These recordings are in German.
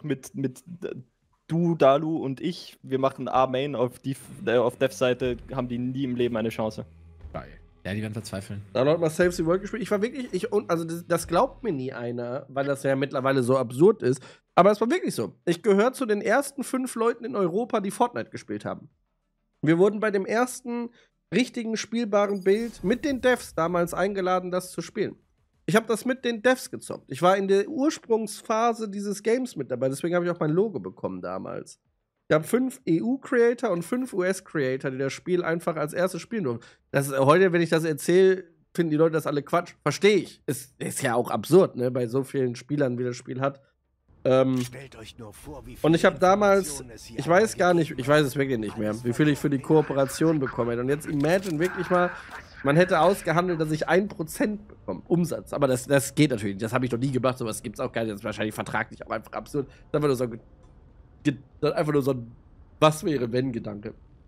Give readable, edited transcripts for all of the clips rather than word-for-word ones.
mit du, Dalu und ich. Wir machen A-Main auf Dev-Seite, haben die nie im Leben eine Chance. Geil. Ja, die werden verzweifeln. Da hat mal Save the World gespielt. Ich war wirklich, also das glaubt mir nie einer, weil das ja mittlerweile so absurd ist. Aber es war wirklich so. Ich gehöre zu den ersten 5 Leuten in Europa, die Fortnite gespielt haben. Wir wurden bei dem ersten richtigen spielbaren Bild mit den Devs damals eingeladen, das zu spielen. Ich habe das mit den Devs gezockt. Ich war in der Ursprungsphase dieses Games mit dabei, deswegen habe ich auch mein Logo bekommen damals. Wir haben 5 EU-Creator und 5 US-Creator, die das Spiel einfach als erstes spielen durften. Das ist, heute, wenn ich das erzähle, finden die Leute das alle Quatsch. Verstehe ich. Ist ja auch absurd, ne, bei so vielen Spielern, wie das Spiel hat. Stellt euch nur vor, wie Und ich habe damals, Informationen ich weiß gar nicht, ich weiß es wirklich nicht mehr, wie viel ich für die Kooperation bekommen hätte. Und jetzt imagine wirklich mal, man hätte ausgehandelt, dass ich 1% bekomme, Umsatz. Aber das geht natürlich nicht, das habe ich noch nie gemacht, sowas gibt es auch gar nicht, das ist wahrscheinlich vertraglich auch einfach absurd. Das ist einfach nur so ein Was-wäre-wenn-Gedanke.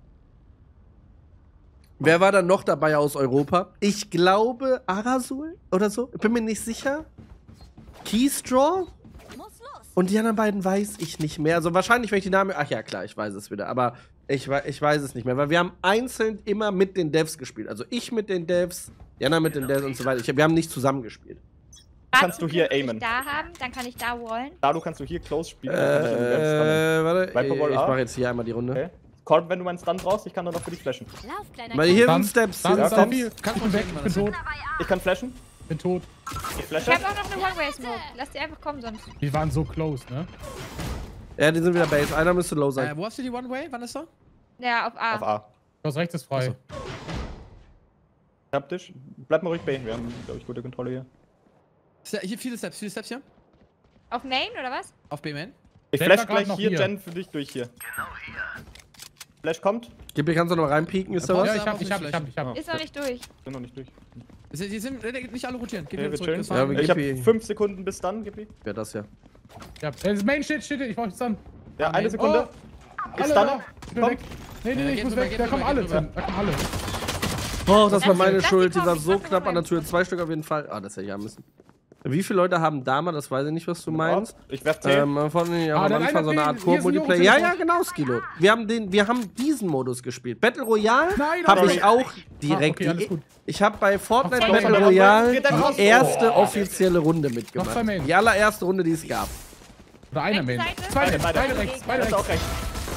Wer war dann noch dabei aus Europa? Ich glaube Arasul oder so, ich bin mir nicht sicher. Keystraw? Und die anderen beiden weiß ich nicht mehr. Also wahrscheinlich, wenn ich die Namen. Ach ja, klar, ich weiß es wieder. Aber ich weiß es nicht mehr. Weil wir haben einzeln immer mit den Devs gespielt. Also ich mit den Devs, Jana mit den Devs und so weiter. Wir haben nicht zusammen gespielt. Kannst du hier aimen? Da haben, dann kann ich da wallen. Dalu, kannst du hier close spielen? Warte, Viper ich A. mache jetzt hier einmal die Runde. Okay. Korb, wenn du meinen Stun brauchst, ich kann dann noch für dich flashen. Lauf, kleiner Weil hier Dann- sind Steps. dann- Hier sind dann- Steps. Kannst du weg, ich bin tot. Ich kann flashen. Bin tot. Ich Ich flashe. hab auch noch eine One-Way-Smoke. Lass die einfach kommen, sonst. Die waren so close, ne? Ja, die sind wieder Base. Einer müsste low sein. Wo hast du die One-Way? Wann ist er? Ja, auf A. Auf A. Das rechts ist frei. Achso. Ich hab dich. Bleib mal ruhig B. Wir haben, glaube ich, gute Kontrolle hier. Hier viele Steps hier. Auf Main, oder was? Auf B-Man. Ich Jen flash war grad gleich noch hier, hier. Jen, für dich durch hier. Genau hier. Flash kommt. Gib, kannst du noch mal reinpieken? Ist da was? Ja, Ja, ich hab. Ist noch nicht durch. Bin noch nicht durch. Die sind nicht alle rotieren. Geh Okay, wieder wir zurück. chillen. Das war- wir- Ich hab Gippi. 5 Sekunden bis dann, Gippi. das ja. Ja, das Main steht, ich brauch nichts an. Ja, eine Sekunde. Alle Ist da. dann. Ich bin Komm. weg. Nee, Äh, ich geht muss rüber, weg. geht Da kommen rüber, alle, geht Tim. Da kommen alle. Oh, das war meine Lass die Schuld. Die kommen, war ich so mach knapp noch an der mal. Tür. 2 Stück auf jeden Fall. Ah, das hätte ich haben müssen. Wie viele Leute haben Dama? Das weiß ich nicht, was du meinst. Ich werf T. Von den, am der Anfang so eine einer Art hier ist ein Koop-Multiplayer. Junge, Ja, genau, Skilo. Wir haben diesen Modus gespielt. Battle Royale Nein, habe sorry. ich auch direkt. okay, alles gut. Ich habe bei Fortnite Okay. Battle Royale Geht dann raus. die erste offizielle Runde mitgemacht. Noch zwei Main. Die allererste Runde, die es gab. Oder einer Main. Rechte Seite? Beide Beide. rechts. Ist auch recht.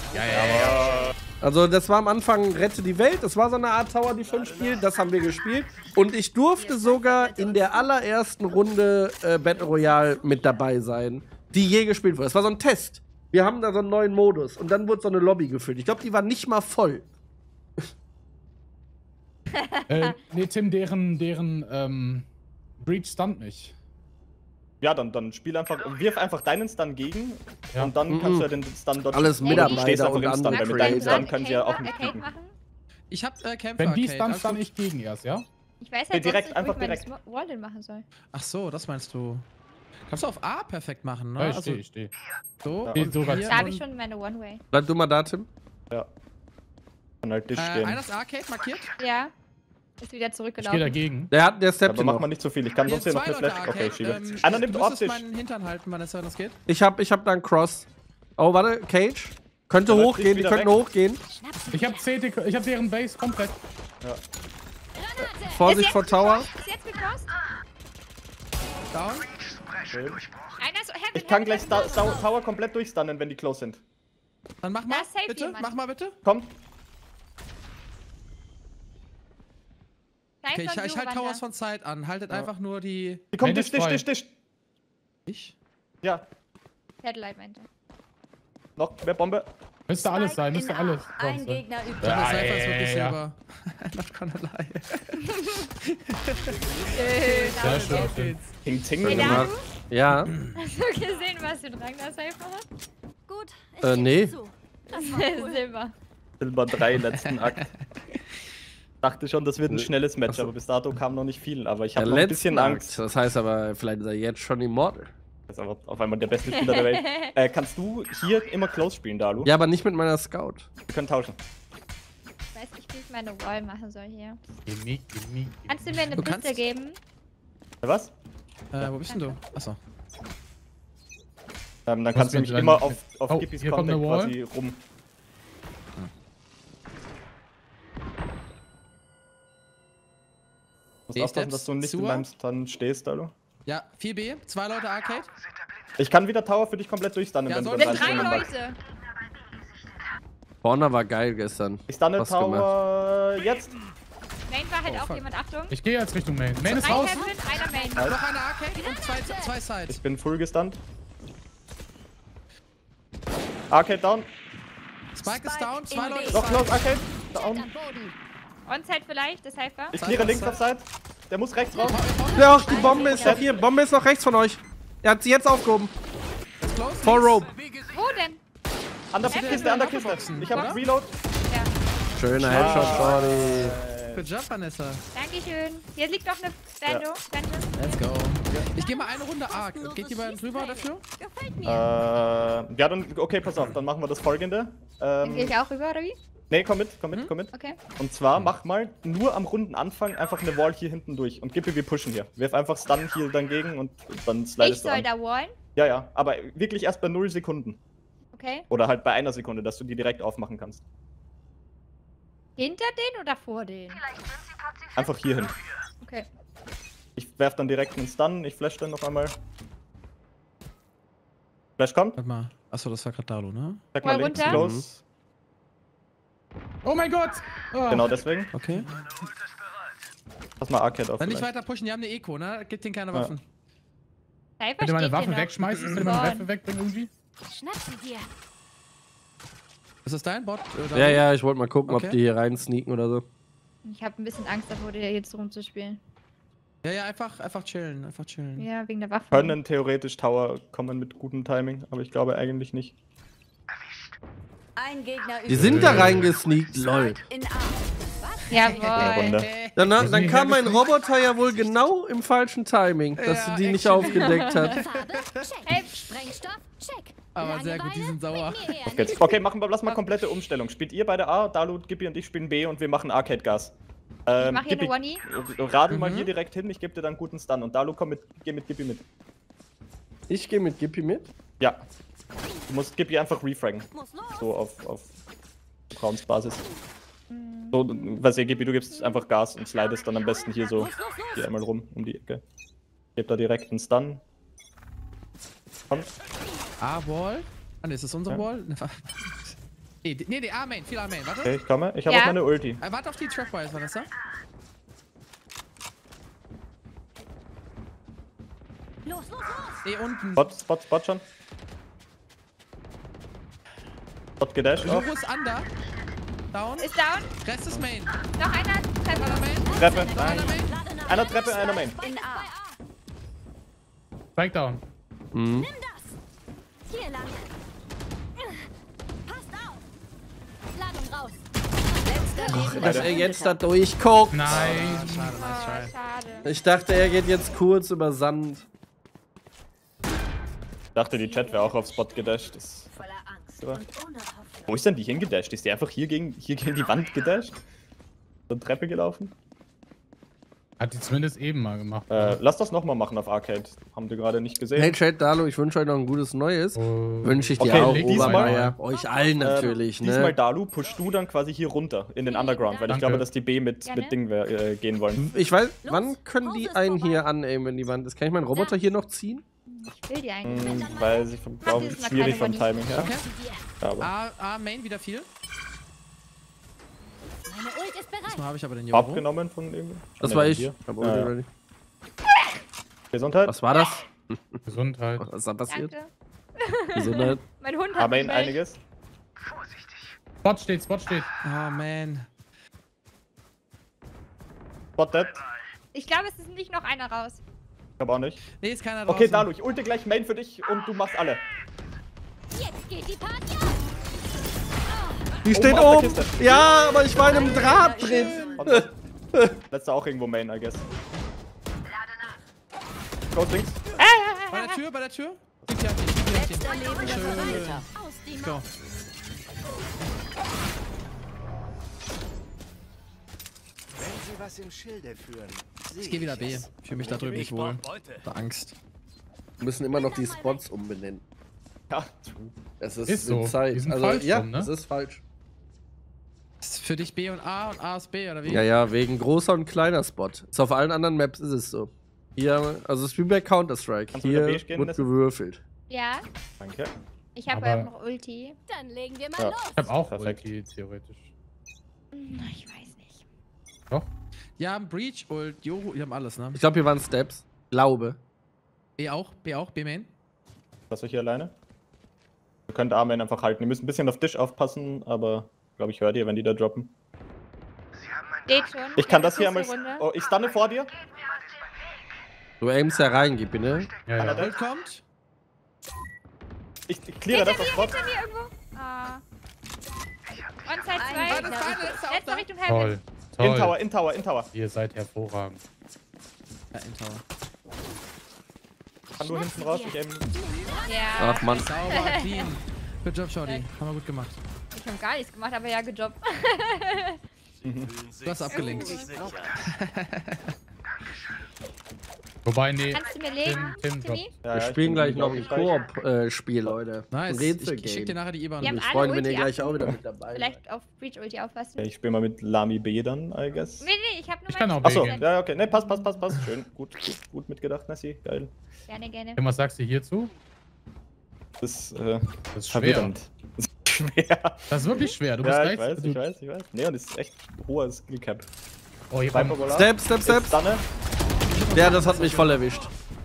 Also das war am Anfang Rette die Welt, das war so eine Art Tower Defense Spiel, das haben wir gespielt. Und ich durfte sogar in der allerersten Runde Battle Royale mit dabei sein, die je gespielt wurde. Das war so ein Test. Wir haben da so einen neuen Modus und dann wurde so eine Lobby gefüllt. Ich glaube, die war nicht mal voll. Nee, Tim, deren Breach stunt mich. Ja, dann spiel einfach, wirf einfach deinen Stun gegen Ja. und dann kannst du ja den Stun dort Alles spielen. Du stehst Mitarbeiter einfach und im Stun, andere weil mit deinem Creator. Stun können sie ja auch nicht Arcade kriegen. machen? Ich hab Kämpfer. Ah, Arcade, also alles genau. gut. Ich weiß Ich halt Ja, sonst direkt, nicht, einfach wo ich meine direkt. Wall denn machen soll. Ach so, das meinst du. Kannst du auf A perfekt machen, ne? Ah, Also also so. Ja. und sogar hier Da habe und- ich schon meine One-Way. Bleib du mal da, Tim. Ja. Kann halt Tisch stehen. Einer ist Arcade markiert. Ja. Ist wieder Ich zurückgelaufen. gehe dagegen. Der steppt Aber hier macht noch. man nicht so viel. Ich kann sonst hier noch eine Leute Flash. Okay, Arcade. schiebe. Einer nimmt Du müsstest optisch. meinen Hintern halten, Vanessa, wenn das geht. Ich hab da einen Cross. Oh, warte, Cage. Könnte Der läuft hochgehen, die wieder könnten weg. hochgehen. Ich hab deren Base komplett. Vorsicht vor Tower. Ist jetzt gecrossed? Down. Einer ist Ich kann gleich Tower komplett durchstunnen, wenn die close sind. Dann mach mal, Da ist safe bitte. jemand. Mach mal bitte. Komm. Okay, ich halte Towers von Zeit an. Haltet einfach nur die... Die kommt Main ist frei. Tisch. Ich? Ja, Satellite meinte. noch mehr Bombe. Müsste alles sein, müsste alles. Ein Gegner übt. Das ist einfach so ein bisschen ja. über... Not gonna lie. Sehr schön. Ting Ting. Hey, gemacht. Daru, Ja. hast du gesehen, was du Drang da safe hat? Gut, Nee. gebe zu. Das war cool. Silber. Silber 3, letzten Akt. Dachte schon, das wird ein schnelles Match, Achso. aber bis dato kam noch nicht viel. Aber ich Der habe noch ein letzte bisschen Angst. Das heißt aber, vielleicht ist er jetzt schon Immortal. Das ist aber auf einmal der beste Spieler der Welt. Kannst du hier immer close spielen, Dalu? Ja, aber nicht mit meiner Scout. Wir können tauschen. Ich weiß nicht, wie ich meine Wall machen soll hier. Gimme. Kannst du mir eine Du kannst- Piste geben? Was? Wo bist denn du? Achso. Dann kannst du nämlich immer auf Gippis hier kommt Contact eine Wall. quasi rum. Du musst aufpassen, dass du nicht in meinem Stun stehst, Dalu. Ja, 4B, 2 Leute Arcade. Ich kann wieder Tower für dich komplett durchstunnen, Ja, wenn du soll dann ich- 3 reinspringen magst. Leute. Corner war geil gestern. Ich stunne Was Tower jetzt. Main war halt Oh, auch fuck. jemand, Achtung. Ich gehe jetzt Richtung Main. Main ist 3 raus. Heaven, einer Main. Noch eine Arcade und 2 Sides. Ich bin full gestunt. Arcade down. Spike ist down, 2 Leute Noch Side. close, Arcade. Down. Onside vielleicht, das Hyper. Ich cleare links auf Side. Der muss rechts raus. Ja, die Bombe ist noch hier. Bombe ist noch rechts von euch. Er hat sie jetzt aufgehoben. Close, Vor Rope. Wo denn? An der Kiste, an der Kiste. Ich hab Reload. Ja. Schöner Headshot, Shorty. Good job, Vanessa. Dankeschön. Hier liegt noch eine Bando. Let's go. Ich gehe mal eine Runde Arc. Geht jemand drüber dafür? Gefällt mir. Ja, dann, okay, pass auf, dann machen wir das folgende. Dann gehe ich auch rüber, oder wie? Nee, komm mit. Okay. Und zwar mach mal nur am Rundenanfang einfach eine Wall hier hinten durch und gib mir, wir pushen hier. Wirf einfach Stun hier dann gegen und dann Ich slidest du soll an. da wallen. Ja, aber wirklich erst bei 0 Sekunden. Okay. Oder halt bei 1 Sekunde, dass du die direkt aufmachen kannst. Hinter den oder vor den? Einfach hier hin. Okay. Ich werf dann direkt einen Stun, ich flash dann noch einmal. Flash kommt. Warte mal. Achso, das war gerade Dalu, ne? Sag mal Mal links, runter. close. Oh mein Gott. Oh. Genau deswegen. Okay. Pass mal Arcade auf. Dann nicht vielleicht. weiter pushen, die haben eine Eco, ne? Gibt denen keine Waffen. Hyper Könnt ihr meine steht Waffe hier noch. wegschmeißen? Könnt ihr meine Waffe wegbringen irgendwie? Schnapp sie dir. Ist das dein Bot? Ja, ich wollte mal gucken, Okay. ob die hier rein sneaken oder so. Ich habe ein bisschen Angst davor, dir jetzt rumzuspielen. Ja, einfach chillen, einfach chillen. Ja, wegen der Waffe. Können theoretisch Tower kommen mit gutem Timing, aber ich glaube eigentlich nicht. Ein Gegner Die sind da reingesneakt, lol. in A. Jawohl. Runde. Dann kam mein Roboter ja wohl genau im falschen Timing, dass Ja, sie die nicht actually. aufgedeckt hat. Farbe, check. Hey. Sprengstoff, check. Aber sehr gut, die sind sauer. Bringt mir eher Auf geht's. Okay, lass mal komplette Umstellung. Spielt ihr beide A, Dalu, Gippi und ich spielen B und wir machen Arcade Gas. Ich mach hier Gippi, eine One-E. radel mal hier direkt hin, ich gebe dir dann guten Stun und Dalu, geh mit Gippi mit. Ich gehe mit Gippy mit. Ja. Du musst Gippi einfach refraggen. Muss los. So auf Vertrauensbasis. So, was ihr, Gippi, du gibst einfach Gas und slidest dann am besten hier so hier einmal rum um die Ecke. Gebt da direkt einen Stun. Kommt. A-Wall? Ah, ne, ist das unsere Ja. Wall? Nee, die A-Main, viel A-Main, warte. Okay, ich komme. Ich habe Ja. auch meine Ulti. Warte auf die Trapwires, Vanessa. Los. Unten. Spot schon. Spot gedasht auch. Loro ist under. Down. Ist down. Rest ist Main. Noch einer. Einer Main. Treppe. Einer Main. Lade nach. Einer Treppe, einer Main. In A. Spike down. Mhm. Nimm das. Hier lang. Passt auf. Ladung raus. Letzter Dass er jetzt da durchguckt. Nein. Schade, nice Oh, try. schade. Ich dachte, er geht jetzt kurz über Sand. Ich dachte, die Chat wäre auch auf Spot gedasht. voller Angst Ja. und ohne Hoffnung. Wo ist denn die hingedasht? Ist die einfach hier gegen die Wand gedasht? So eine Treppe gelaufen? Hat die zumindest eben mal gemacht. Lass das nochmal machen auf Arcade. Haben die gerade nicht gesehen. Hey Chat, Dalu, ich wünsche euch noch ein gutes Neues. Wünsche ich dir Okay, auch, diesmal- Obermeier. Euch allen natürlich, Diesmal ne? Dalu, push du dann quasi hier runter in den Underground, weil ich Danke. glaube, dass die B mit Gerne. Ding gehen wollen. Ich weiß, wann können die einen hier anaimen, wenn die Wand ist? Kann ich meinen Roboter hier noch ziehen? Ich will die eigentlich. Weil sie glaube ich diesmal schwierig vom keine Timing her. Okay. Ja, aber A-Main wieder viel. Meine Ult ist bereit. Diesmal habe ich aber den Joro. abgenommen von irgendwie. Das Nee, war von ich. dir. Ich hab Ja, ja. ready. Gesundheit. Was war das? Gesundheit. Was ist da passiert? Danke. Gesundheit. Mein Hund hat Aber mich in weg. einiges. Spot steht. Oh, man. Spot dead. Ich glaube, es ist nicht noch einer raus. Ich hab auch nicht. Nee, ist keiner draußen. Okay, Dalu, ich ulte gleich Main für dich und du machst alle. Jetzt geht die Party ab. Die steht auf der oben. Kiste. Ja, aber ich war in einem Draht drin. Und letzter auch irgendwo Main, I guess. Ghost links. Bei der Tür. Gib dir die. Letzter lebender Verwalter. Aus die Let's go. Macht. Wenn Sie was im Schilde führen. Ich gehe wieder B. Ich fühle mich da drüben nicht wohl. Da Angst. Wir müssen immer noch die Spots umbenennen. Ja, Es ist, Ist so. Zeit. Die sind Also, falsch ja, rum, ne? das ist falsch. Ist für dich B und A ist B, oder wie? Ja, ja, wegen großer und kleiner Spot. Ist auf allen anderen Maps ist es so. Hier, also es ist wie bei Counter-Strike. Kannst du wieder Hier beige gehen wird lassen? gewürfelt. Ja, danke. ich habe Aber- noch Ulti. Dann legen wir mal Ja. los. Ich hab auch Perfekt. Ulti, theoretisch. Ich weiß nicht. Doch? Ja, Breach, Ult, Yoru, die haben alles, ne? Ich glaube, hier waren Steps. Glaube. B auch, B-Main. Lass euch hier alleine. Ihr könnt A-Main einfach halten. Ihr müsst ein bisschen auf Tisch aufpassen, aber ich glaube, ich höre dir, wenn die da droppen. Steht schon. Ich kann das hier Kurze einmal. Runde. Oh, ich stunne vor dir. Du aimst ja rein, gib ne? Ja, ja. Ult kommt. Ich cleare das Hinter auf Spot. mir irgendwo. Ah. Onside Ein 2. Gegner Letzte Richtung Heaven. Toll. In Toll. Tower, in Tower, in Tower. Ihr seid hervorragend. Ja, in Tower. Kann nur hinten raus. Ich aim. Ja. Ach Mann. Sauber, clean. Good job, Shorty. Haben wir gut gemacht. Ich habe gar nichts gemacht, aber ja, gejobbt. Du hast abgelenkt. Wobei, nee. Kannst du mir legen, Tim Timmy? Ja, Wir ich spielen bin gleich noch ein unglaublich reich. Koop-Spiel, Leute. Nice. Ein Ich schick dir Rätsel-Game. nachher die IBAN. Wir haben Mich alle freuen, wenn ihr Ulti gleich auch achten. wieder mit dabei seid. Vielleicht auf Breach Ulti aufpassen. Ja, ich spiele mal mit Lami B dann, I guess. Nee, ich hab nur Ich kann auch Achso, B gehen. ja, okay. Ne, passt. Schön. Gut mitgedacht, Nessie. Geil. Gerne, gerne. Tim, was sagst du hierzu? Das ist Das ist schwer. verwirrend. Das ist schwer. Das ist wirklich schwer. Du bist Ja, rechts. ich weiß. Nee, und das ist echt hoher Skillcap. Oh, hier Viper kommt. Volar. Step. Stunne. Ja, das hat mich voll erwischt.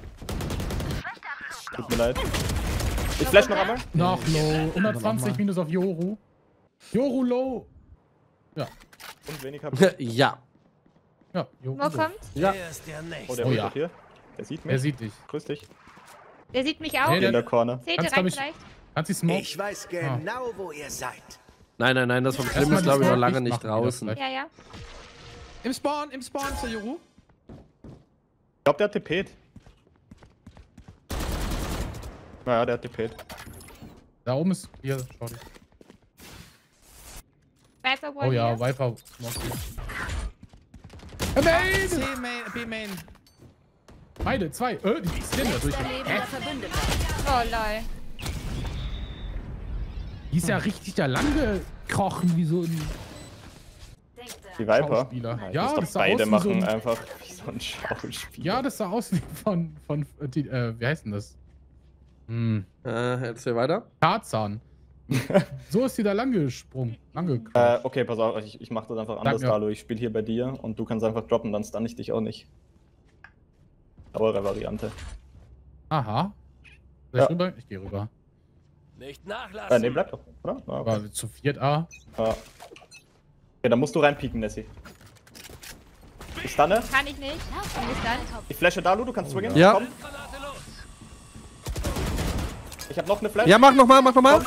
Tut mir leid. Ich flash noch einmal. Noch low. Nochmal. 120 minus auf Yoru. Yoru low. Ja. Und wenig hab ich. Ja. Ja, Yoru Wo low. kommt? Ja. Er ist der Nächste. Oh, der Oh ist ja. hier. Der sieht Er mich. sieht dich. Grüß dich. Der sieht mich auch. Nee, In der Corner. Zählt Kannst ihr rein du mich- vielleicht? Kannst du smoke? Ich weiß genau, wo ihr seid. Nein, das vom Klim Erstmal ist, glaube ich, die noch lange Smoke nicht machen wieder draußen. vielleicht. Ja, ja. Im Spawn ist der Yoru. Ich glaube, der hat TP't. Naja, der hat TP't. Da oben ist. Hier, schau dich. Viper Oh ja, hier. Viper. Smoke. Main! C-Main, B-Main. Beide, zwei. Die Skinne durch. Der lebende Verbündeter. Oh, lol. Die ist ja richtig da lang gekrochen wie so ein Die Viper. Schauspieler. Ja, Ja, das das doch sah beide aus wie so machen ein, einfach wie so ein Schauspieler. Ja, das sah aus wie wie heißt denn das? Erzähl weiter. Tarzan. So ist die da lang gesprungen. Okay, pass auf, ich mach das einfach anders, Sag mir. Dalo. Ich spiele hier bei dir und du kannst einfach droppen, dann stun ich dich auch nicht. Eure Variante. Aha. Soll ich Ja. rüber? Ich gehe rüber. Nicht nachlassen. Nee, bleib doch, oder? Ah, okay. Aber zu viert A. Okay, dann musst du reinpieken, Nessie. Ich stunne. Kann ich nicht. Komm nicht dann. Ich flashe Dalu, du kannst swingen. Ja. Komm. Ich hab noch eine Flash. Ja, mach nochmal.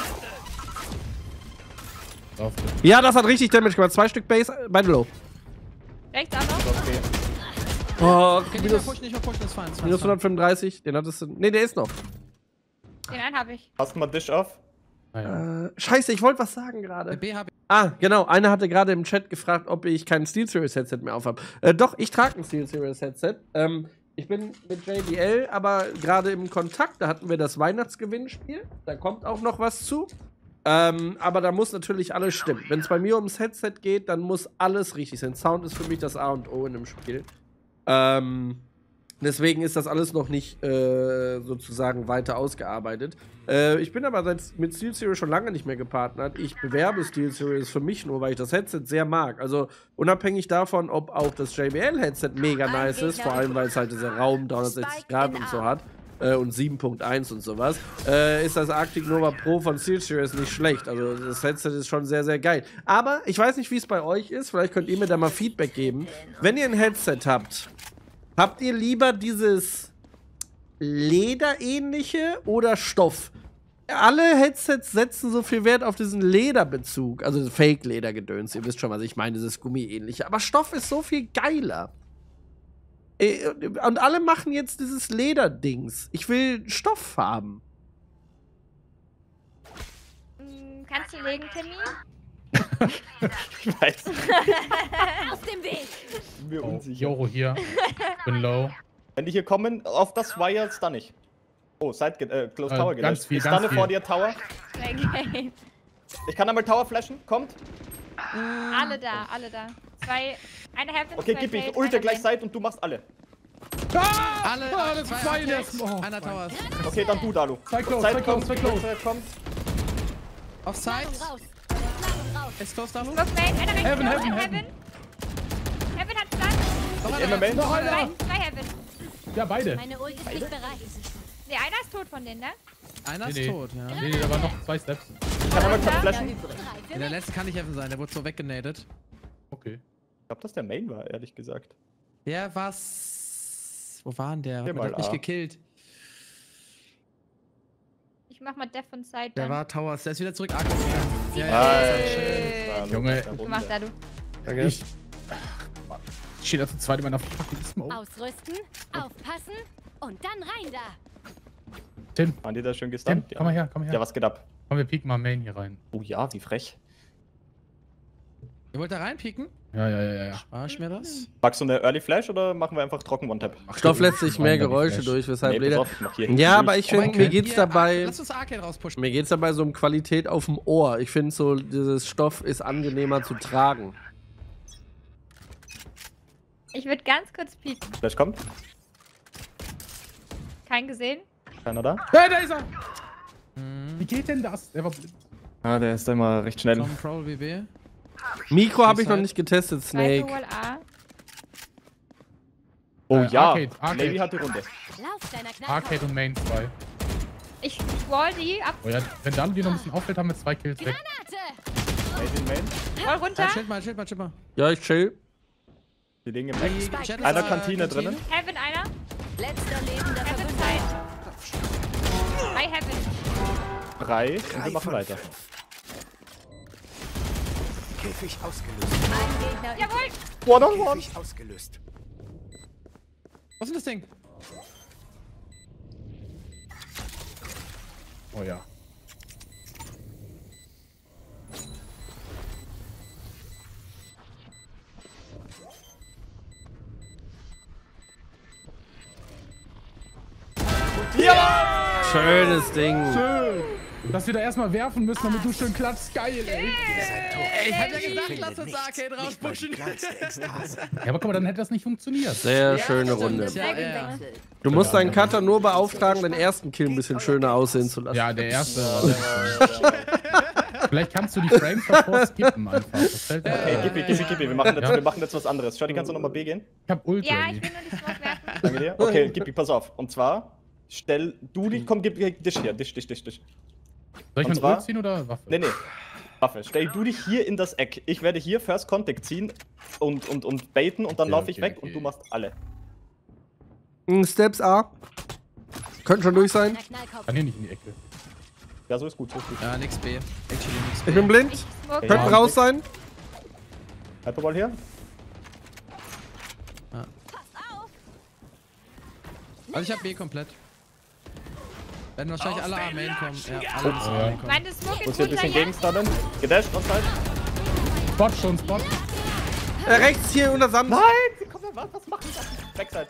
Drauf. Ja, das hat richtig Damage gemacht. 2 Stück Base, beide low. Rechts auch noch. Okay. Oh, Okay, nicht mehr pushen, ist fein. minus 135. Den hattest du. Ne, der ist noch. Den einen habe ich. Hast du mal Dish auf? Naja. Scheiße, ich wollte was sagen gerade. B habe ich. Ah, genau. Einer hatte gerade im Chat gefragt, ob ich kein SteelSeries Headset mehr aufhab. Doch, ich trage ein SteelSeries Headset. Ich bin mit JBL, aber gerade im Kontakt. Da hatten wir das Weihnachtsgewinnspiel. Da kommt auch noch was zu. Aber da muss natürlich alles stimmen. Wenn es bei mir ums Headset geht, dann muss alles richtig sein. Sound ist für mich das A und O in einem Spiel. Deswegen ist das alles noch nicht sozusagen weiter ausgearbeitet. Ich bin aber mit SteelSeries schon lange nicht mehr gepartnert. Ich bewerbe SteelSeries für mich nur, weil ich das Headset sehr mag. Also unabhängig davon, ob auch das JBL-Headset mega nice ist, vor allem weil es halt dieser Raum 360 Grad und so hat und 7.1 und sowas, ist das Arctic Nova Pro von SteelSeries nicht schlecht. Also das Headset ist schon sehr, sehr geil. Aber ich weiß nicht, wie es bei euch ist. Vielleicht könnt ihr mir da mal Feedback geben. Wenn ihr ein Headset habt ihr lieber dieses Lederähnliche oder Stoff? Alle Headsets setzen so viel Wert auf diesen Lederbezug, also Fake-Ledergedöns. Ihr wisst schon, was ich meine, dieses Gummiähnliche. Aber Stoff ist so viel geiler. Und alle machen jetzt dieses Lederdings. Ich will Stoff haben. Kannst du legen, Timmy? Ich weiß. Aus dem Weg. Bin mir Oh, unsicher. Joro hier. Bin low. Wenn die hier kommen, auf das Wire stun ich. Oh, Close Tower ganz gelöscht. viel, Ich ganz stande viel. vor dir, Tower. Okay. Ich kann einmal Tower flashen. Kommt. Alle da, alle da. Eine Heaven, Okay, zwei gib ich. Safe, Ulte einer gleich Main. Side und du machst alle. Alle zwei zwei in der Arcades, Oh, einer Tower. Okay, dann du, Dalu. Zwei close, Side zwei close, kommt, zwei close. Side kommt. Offside. Raus. Ladung raus. Ist close, Dalu. Smoke Main, einer rechts, Heaven, close, Heaven, Heaven. Heaven hat Stun. Immer Main. Noch einer. Zwei Heaven. Ja, beide. Meine Ult ist nicht bereit. Ne, einer ist tot von denen, ne? Einer ist Nee, nee. tot, ja. Nee, da waren noch 2 Steps. Ich kann einmal kurz Ja. flashen. In der letzten kann ich Heaven sein, der wurde so weggenadet. Okay. Ich glaube, dass der Main war, ehrlich gesagt. Der was. Wo war denn der? Geh Hat mal mich nicht A. gekillt. Ich mach mal Def von Side Der dann. war Towers, der ist wieder zurück. Arcade. Ja, Nice. Junge. Gemacht, da du. Danke. Ich stehe da zu zweit in meiner fucking Smoke. Ausrüsten, aufpassen und dann rein da. Tim, Waren die da schön Tim, gestunt? komm mal her, komm mal Ja, her. was geht ab? Komm, wir pieken mal Main hier rein. Oh ja, wie frech. Ihr wollt da reinpieken? Ja. Arsch mir das? Magst du eine Early Flash oder machen wir einfach trocken One-Tap? Stoff lässt sich mehr Nein, Geräusche Flash. durch, weshalb Nee, pass Leder. auf, ich mach hier Ja, aber durch. ich finde, Okay. mir geht's dabei. Lass uns Arcade rauspushen. Mir geht's dabei so um Qualität auf dem Ohr. Ich finde so, dieses Stoff ist angenehmer zu tragen. Ich würde ganz kurz pieken. Flash kommt. Kein gesehen? Keiner da? Hey, da ist er! Wie geht denn das? Der war blind. Ah, der ist immer recht schnell. Tom Prowl BB. Mikro habe ich noch Side. nicht getestet, Zweite Snake. Wall A. Oh ja, Arcade. Navy hat die Runde. Lauf deiner Knarre. Arcade und Main 2. Ich wall die ab. Oh ja, wenn dann die noch ein bisschen auffällt, haben wir 2 Kills weg. Granate. Navy in Main. Wall runter. Chill mal. Ja, ich chill. Die liegen im Eck. Chat Einer ist, Kantine drinnen. Heaven einer. Letzter lebender Heaven Verbündeter. Side. 3 Heaven. 3 und wir machen weiter. Käfig ausgelöst. Ein Gegner übrig. Jawohl. One-on-one. Käfig ausgelöst. Was ist das Ding? Oh ja. Schönes Ding. Schön. Dass wir da erstmal werfen müssen, damit du schön klatschst. Geil, ey. Ich hab ja gesagt, lass uns Arcade rauspushen. Ja, aber guck mal, dann hätte das nicht funktioniert. Sehr schöne Runde. Wechsel. Du musst deinen Cutter nur beauftragen, den ersten Kill ein bisschen schöner aussehen zu lassen. Ja, der erste. Vielleicht kannst du die Frames davor skippen einfach. Das fällt mir Okay, ein. gib mir. Wir machen jetzt was anderes. Shorty, kannst du nochmal B gehen? Ich hab Ult Ja, ready. ich will nur die Smoke werfen. Danke dir. Okay, gib pass auf. Und zwar, stell du die. Komm, gib Dich hier. Dich. Soll ich und mit zwar- Ult ziehen oder Waffe? Nee. Waffe. Stell du dich hier in das Eck. Ich werde hier First Contact ziehen und baiten und dann Okay, laufe ich okay, weg okay. und du machst alle. Steps A. Könnten schon durch sein. Deiner Knallkopf. Kann hier nicht in die Ecke. Ja, so ist gut. Ja, nix B. Actually nix B. Ich bin blind. Ich smoke. Ja. Könnten raus sein. Hyperball hier. Also ich hab B komplett. Werden wahrscheinlich alle A-Main kommen. Ja, alle müssen Ja. A-Main kommen. Meine Smoke Muss ist hier ein runter bisschen jetzt. gegenstunnen. Gedasht, Onside. Spot schon, Spot. Rechts hier unter Sand. Nein! Sie kommen was machen die? Backside.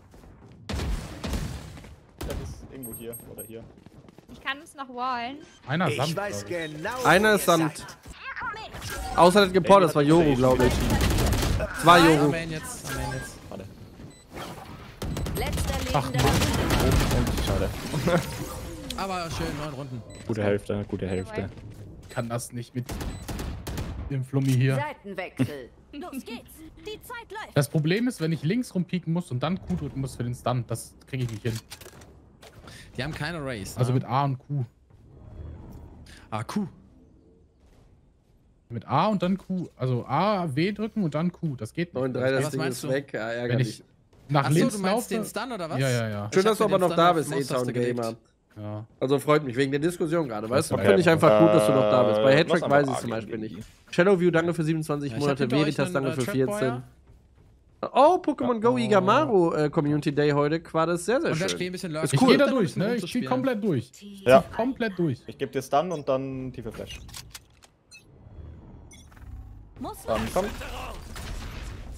Das ist irgendwo hier oder hier. Ich kann es noch wallen. Einer Ich Sand. weiß glaub ich. genau, Einer wo ist ihr Sand. seid. Außer das Geport, das war Yoru, glaube ich. Das war Yoru. A-Main jetzt. Warte. Letzter lebender Verbündeter. Und schade. Aber schön, 9 Runden. Gute Hälfte. Ich kann das nicht mit dem Flummi hier. Seitenwechsel. Los geht's. Die Zeit läuft. Das Problem ist, wenn ich links rumpieken muss und dann Q drücken muss für den Stun, das kriege ich nicht hin. Die haben keine Race. Also ne? mit A und Q. Q. Mit A und dann Q. Also A, W drücken und dann Q. Das geht nicht. 9-3, das Was Ding meinst ist du? weg. Ja, Wenn ärgerlich. ich nach Achso, links du meinst laufe. den Stun oder was? Ja. Schön, Ich dass du hab aber mir noch den da Stun bist, auf Most A-Town gelegt. Gamer. Ja. Also freut mich, wegen der Diskussion gerade, weißt du? Okay. Finde ich einfach gut, dass du noch da bist. Bei Lass Hattrick einfach weiß ich A zum Beispiel gehen. nicht. Shadowview, danke für 27 Ja, ich Monate, hab hinter euch Veritas, einen, danke für Trapwire. 14. Oh, Pokémon Go Igamaru Community Day heute, war das sehr, sehr Und da schön. stehen ein bisschen Ist Ich cool. gehe da Dann durch, ein bisschen ne? Ich gehe rumzuspielen. komplett durch. Ja. Komplett durch. Ich gebe dir Stun und dann tiefe Flash. Muss Dann komm.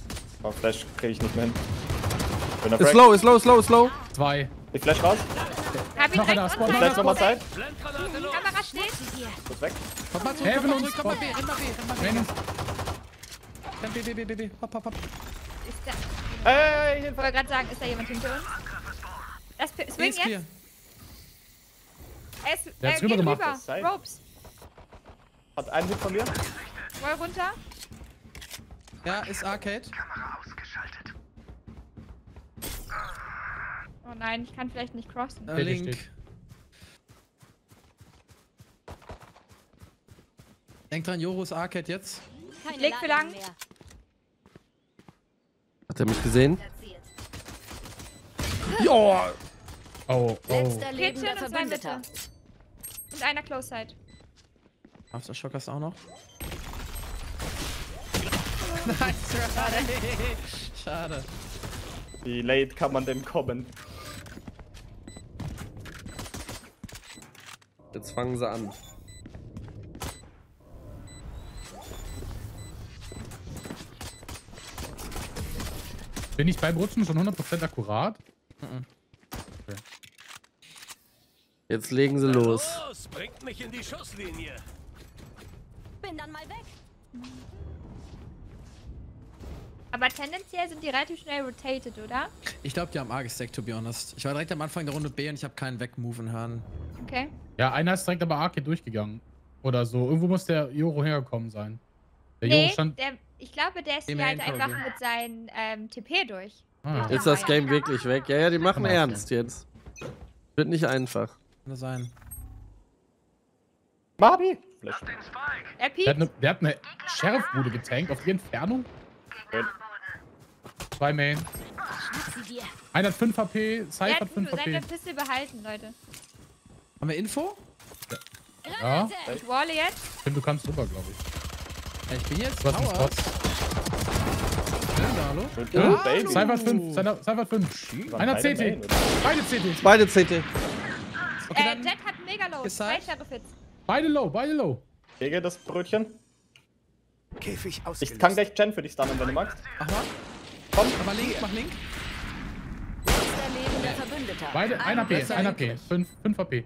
Oh, Flash kriege ich nicht mehr hin. Bin Ist low. 2. Die Flash raus. Hab ihn Noch einer, direkt Spot, unter. Vielleicht nochmal Zeit. Kamera steht. Kurz weg. Kommt mal zurück, Heaven kommt mal und zurück, renn mal Spot. B, renn mal B, renn mal B. Main und Renn B, B, B, B, B. Hopp, hopp, hopp. Ist da, Ey, ich wollte gerade sagen, ist da jemand hinter uns? Das B Swing ist jetzt. clear. Er ist, Der hat's geht rüber gemacht, rüber. das sei. Ropes. Hat einen Hit von mir. Roll runter. Ja, ist Arcade. Oh nein, ich kann vielleicht nicht crossen. Steht, Link. steht. Denk dran, Joro ist Arcade jetzt. Keine leg für Ladung lang. mehr. Hat er mich gesehen? Platziert. Ja! Oh, oh. Letzter lebender Kitchen und zwei Verbündeter. Mitte. Und einer Close Side. Aftershock hast du auch noch. Nice try. Schade. Wie late kann man denn kommen? Jetzt fangen sie an. Bin ich beim Rutschen schon 100% akkurat? Jetzt legen sie los. Los, bringt mich in die Schusslinie. Bin dann mal weg. Aber tendenziell sind die relativ schnell rotated, oder? Ich glaube, die haben A gestackt, to be honest. Ich war direkt am Anfang der Runde B und ich habe keinen wegmoven hören. Okay. Ja, einer ist direkt aber Arcade durchgegangen. Oder so. Irgendwo muss der Joro hergekommen sein. Der Joro Nee, stand. ich glaube, der ist Im hier halt Main einfach Corridor. mit seinen TP durch. Ah. Ist das Game wirklich weg? Ja, ja, die machen Kann auch ernst jetzt. Wird nicht einfach. Kann das sein? Mabi! Flash. Er Der hat eine Sheriff-Bude getankt auf die Entfernung. Gut. 2 Main. Sie dir. Einer hat 5 HP, Er Cypher hat hat 5 seine HP. Pistole behalten, Leute. Haben wir Info? Ja, Ich walle jetzt. Tim, du kannst rüber, glaube ich. Ja, ich bin jetzt Du hast einen Spot. Towers. Hallo? Oh, Baby. Cypher hat 5, Cypher hat 5. Einer Beide CT. Main, oder? Beide CT. Beide CT. Okay, dann Jet hat mega low. Ist 2 halt- Sheriff-Hits. Beide low, beide low. Lege das Brötchen. Käfig ausgelöst. Ich kann gleich Jen für dich stunnen, wenn du magst. mach mal. Komm. Mach Link, mach Link. Letzter lebender Verbündeter. Beide, 1 HP, besser 1 HP. 5 HP.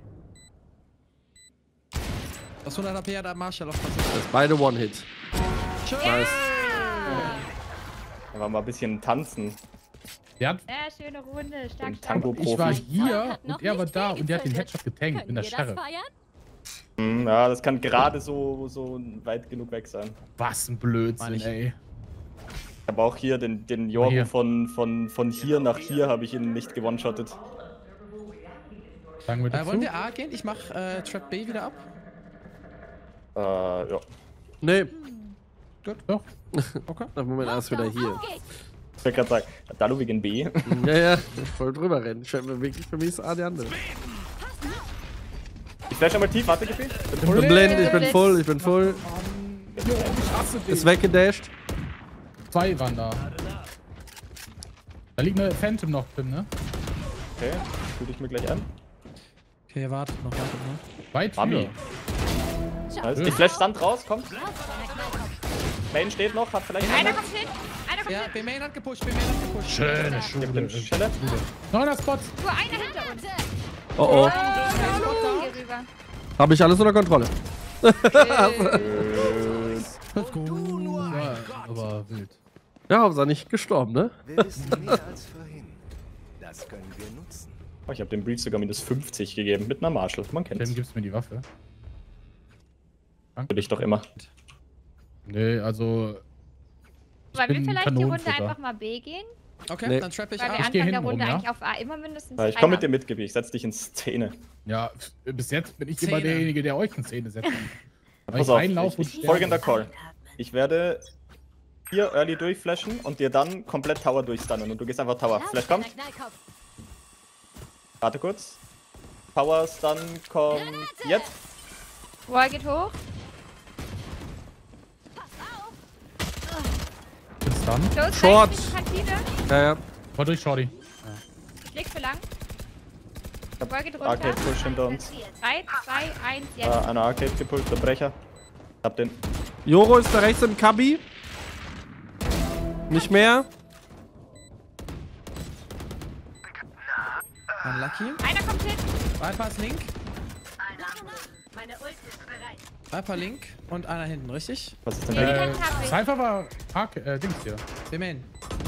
Das 100 HP hat der Marshall auf Platz. Das ist beide One-Hit. Schön. Nice. Da war mal ein bisschen tanzen. Der hat, Ja, schöne Runde. Stark, Im stark. Tango-Profi. ich war Volk hier hat noch und er war nicht da und der hat den gegezündet. Headshot getankt. Ich bin der Können wir Sheriff. das feiern? Ja, das kann gerade so weit genug weg sein. Was ein Blödsinn, Meine ich. ey. Ich habe auch hier den Hier. Jorgo von hier nach hier habe ich ihn nicht gewone-shottet. Sagen wir dazu. Wollen wir A gehen? Ich mach Trap B wieder ab. Ja. Nee, Doch. Okay. na, Moment, er ist wieder hier. Auf geht's. Ich wollte gerade sagen, da du wegen B. Ja, ja, ich voll drüber rennen. Ich werde mir wirklich für mich ist A die andere. Ich flash einmal tief, warte, Gefühl. Ich bin blind, ich bin voll, ich bin voll. Ist weggedasht. 2 waren da. Da liegt eine Phantom noch drin, ne? Okay, fühl dich mir gleich an. Okay, wartet noch. Weit Mami. für. Nice. Ich flash Stand raus, komm. Main steht noch, hat vielleicht Einer einer. kommt hin. Einer kommt Ja, hin. B-Main hat gepusht, B-Main hat gepusht. Schöne Gib dem Schelle. 9er Spot. Nur einer hinter uns. Oh oh. Hier rüber. Habe ich alles unter Kontrolle. Let's go. Ja, aber wild. Ja, Hauptsache nicht gestorben, ne? Wir wissen mehr als vorhin. Das können wir nutzen. Oh, ich habe dem Breach sogar minus 50 gegeben mit einer Marshall. Man kennt's. Tim, gibst mir die Waffe. Für dich doch immer. Nee, also. Wollen wir bin vielleicht die Runde Kanonenfutter. einfach mal B gehen? Okay, Nee. dann trap ich Weil wir A. geh Anfang der hinten Runde rum, ja? eigentlich auf A immer mindestens Ich komme mit dir dreimal. mit, Gebi. Ich setz dich in Szene. Ja, bis jetzt bin ich immer Szene. derjenige, der euch in Szene setzt. Weil Pass ich auf, reinlaufe und folgender Call. Ich werde hier early durchflashen und dir dann komplett Tower durchstunnen. Und du gehst einfach Tower. Flash kommt. Knallkopf. Warte kurz. Power Stun kommt jetzt. Wall geht hoch. Bis dann. Los, Short. rechts, Kantine. Ja, ja. War durch, Shorty. Ich leg für lang. Wall geht runter. Arcade Push hinter uns. 3, 2, 1, jetzt. Einer Arcade gepullt, der Brecher. Hab den. Joro ist da rechts im Kabi. Nicht mehr. Unlucky. Einer kommt hin. Viper ist link. Meine Ult ist bereit. Viper link und einer hinten, richtig? Was ist denn Den da? hinten hab ich. Cypher war Dings hier. Wir main.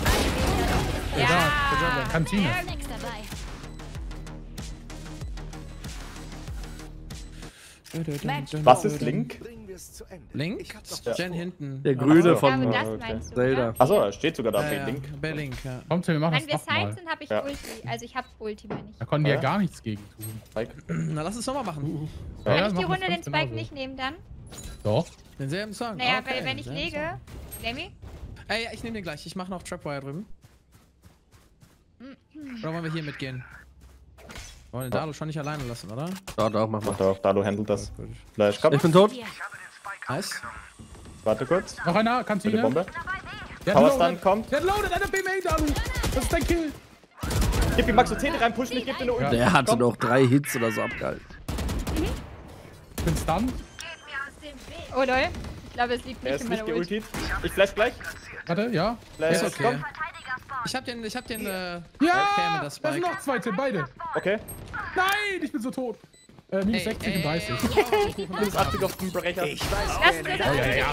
Ja. Kantine. Nix dabei. Was ist Link? Bringen wir es zu Ende. Link? Ich hab noch Ja. Jen hinten. Der Grüne Ach so. von Aber das okay. meinst du, Zelda. oder? Achso, er steht sogar da bei Ja, Link. bei Link, ja. Kommt, wir machen Wenn wir das Sides nochmal. sind, hab ich Ja. Ulti. Also ich hab Ulti, meine ich. Da konnten die ja Ja. gar nichts gegen tun. Spike. Na, lass es nochmal machen. Ja, Kann ich das die machen wir Runde den fünf Spike genauso. nicht nehmen dann? Doch. Denselben Song. Naja, Okay, weil wenn ich denselben lege... Song. Lemmy? Ey, ja, ich nehme den gleich. Ich mache noch Trapwire drüben. Oder wollen wir hier mitgehen? Wollen den Dalo schon nicht alleine lassen, oder? Doch, mach mal. Mach doch, Dalo handelt das. Flash, komm. Ich bin tot. Nice. Warte kurz. Noch einer, Für die Kantine. Bombe. Der Power hat Stun loaded. kommt. Der hat loaded, einer B-Main, Dalu. Das ist dein Kill. Gib ihm Max und 10 rein, push mich, gib dir eine Ulti. Der hatte Komm. noch 3 Hits oder so abgehalten. Ich bin stunned. Oh lol. Ich glaube, es liegt Er nicht ist in nicht meiner Ulti. geultet. Ich flash gleich. Warte, ja. Flash, Ist okay. komm. Ich hab den, Cam Ja! das Das Spike. sind noch zwei, Tim, beide. Okay. Nein, ich bin so tot. Minus 60 und 30. Minus 80 auf dem Brecher. Das ist das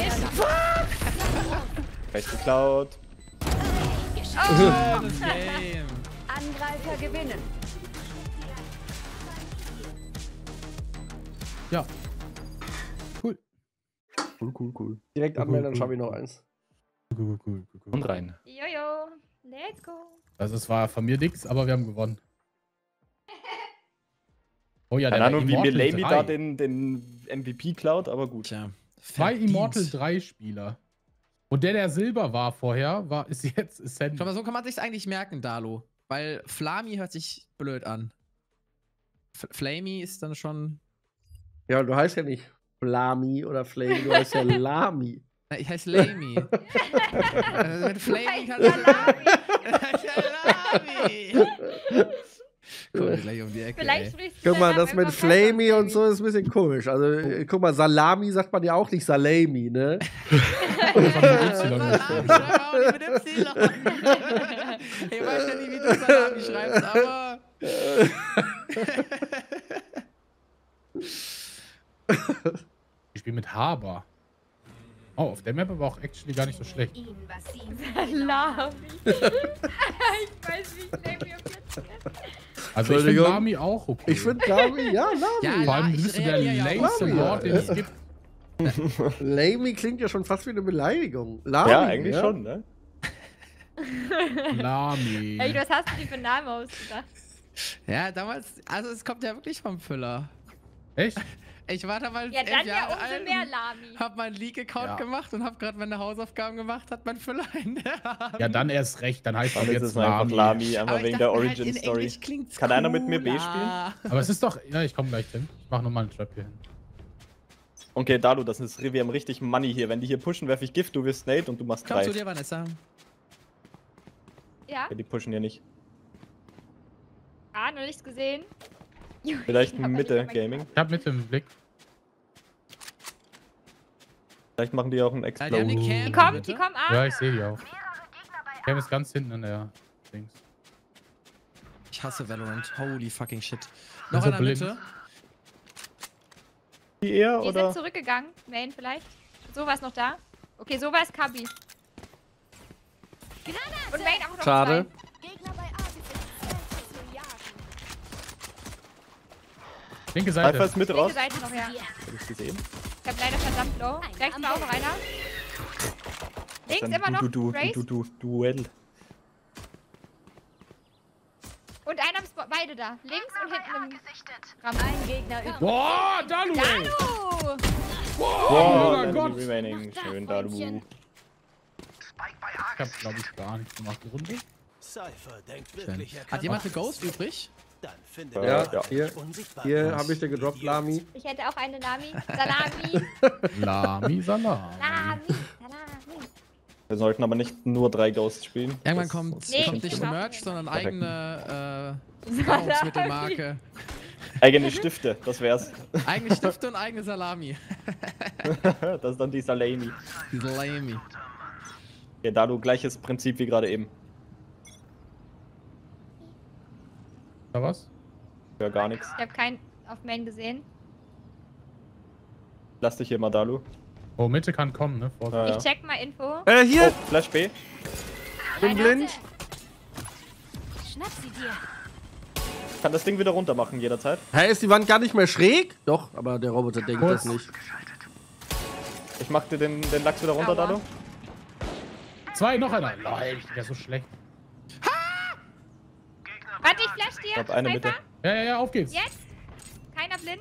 Recht geklaut. Das Game. Angreifer gewinnen. Ja. Cool. Cool. Direkt anmelden, dann schaffe ich noch eins. Cool. Und rein. Jojo. Let's go. Also es war von mir nix, aber wir haben gewonnen. Oh ja, Keine der Ahnung, wie mir Immortal Lamy 3. da den MVP klaut, aber gut. Tja. 2 verdient. Immortal 3 Spieler. Und der Silber war vorher, ist jetzt Ascent. Schau mal, so kann man sich's eigentlich merken, Dalo. Weil Flami hört sich blöd an. Flamey ist dann schon. Ja, du heißt ja nicht Flami oder Flame, du heißt ja Lami. Na, ich heiße Lamy. Mit Flamey kann Salami. Salami. Komm gleich um die Ecke. Vielleicht Ey. sprichst du Guck mal, deinen das Namen mit immer besser, Flamey und Lemmy. so ist ein bisschen komisch. Also, guck mal, Salami sagt man ja auch nicht Salami, ne? Salami schreibt man auch nicht mit Y. Ich weiß ja nicht, wie du Salami schreibst, aber. Ich spiele mit Haber. Oh, auf der Map aber auch actually gar nicht so schlecht. Salami. Ich weiß, wie ich Lemmy umsetze. Also ich finde Entschuldigung. Lami auch okay. Ich finde Lami, ja, Lami. Ja, Vor allem ich bist du der reagiere ja auch. lameste Lami, Lord, den ja. es gibt. Lamy klingt ja schon fast wie eine Beleidigung. Lami, Ja, eigentlich schon, ne? Lami. Ey, was hast du dir für einen Namen ausgedacht? Ja, damals, also es kommt ja wirklich vom Füller. Echt? Ich war damals Ja, 11 dann ja Jahre umso alt, mehr Lami. hab meinen League-Account Ja. gemacht und hab gerade meine Hausaufgaben gemacht, hat mein Füller in der Hand. Ja, dann erst recht. Dann heißt Dann es ist jetzt es einfach Lami. Lami, Aber einfach ich wegen der dachte halt, Origin in Story. Englisch klingt's Kann einer mit mir B cooler. spielen? Aber es ist doch... Ja, ich komme gleich hin. Ich mache nochmal einen Trap hier hin. Okay, Dalu, das ist wir haben richtig Money hier. Wenn die hier pushen, werfe ich Gift, du wirst Nate und du machst Komm zu 3. dir, Vanessa. Ja? Ja, die pushen hier nicht. Ah, noch nichts gesehen. Vielleicht Ich hab Mitte nicht mal Gaming. Ich hab Mitte im Blick. Vielleicht machen die auch einen Ja, die haben Explode. eine Cam. Die kommen an. Ja, ich sehe die auch. Cam ist ganz hinten an der Dings. Ich hasse Valorant. Holy fucking shit. Bin Noch so einer blind. Mitte. Die eher, Die oder? sind zurückgegangen. Main vielleicht. So war es noch da. Okay, so war es Kabi. Und Main auch noch Schade. Gegner bei A besitzen zu jagen. Linke Cypher Seite. ist Mitte Zwei. raus. Linke Seite noch, ja. Hab ich gesehen. Ich hab leider verdammt low. Rechts war auch noch einer. Links Dann immer noch. Grace. Duell. Und einer ist beide da. Links und hinten im Rahmen. Ein Gegner übrig. Boah, Dalu, ey! Dalu! Oh mein Enemy Gott! remaining. Schön, Dalu. Ich hab, glaube ich, gar nichts gemacht. Die Runde? Cypher denkt Schön. wirklich, er Hat kann jemand eine alles. Ghost übrig? Dann findet Ja, er ja. Hier, unsichtbar. hier habe ich dir gedroppt, Lami. Ich hätte auch eine Lami. Salami. Lami Salam. Salami. Wir sollten aber nicht nur 3 Ghosts spielen. Irgendwann Das- kommt, das Nee, kommt ist nicht genau. Merch, sondern Perfekt. eigene Nahrungsmittelmarke. Eigene Stifte, das wär's. Eigene Stifte und eigene Salami. Das ist dann die Salami. Salami. Ja, Dalu, gleiches Prinzip wie gerade eben. Da was? Ja, gar nichts. Ich habe keinen auf Main gesehen. Lass dich hier mal, Dalu. Oh, Mitte kann kommen, ne? Ja, ja. Ich check mal Info. Hier! Oh, Flash B. Bin blind. Schnapp sie dir. Kann das Ding wieder runter machen jederzeit. Hä, ist die Wand gar nicht mehr schräg? Doch, aber der Roboter denkt das nicht. Ich mach dir den Lachs wieder runter, Aua. Dalu. 2, noch einer. Lol, der ist so schlecht. Warte, ich flash dir. Ich hab eine Cypher. Mitte. Ja, auf geht's. Jetzt. Keiner blind.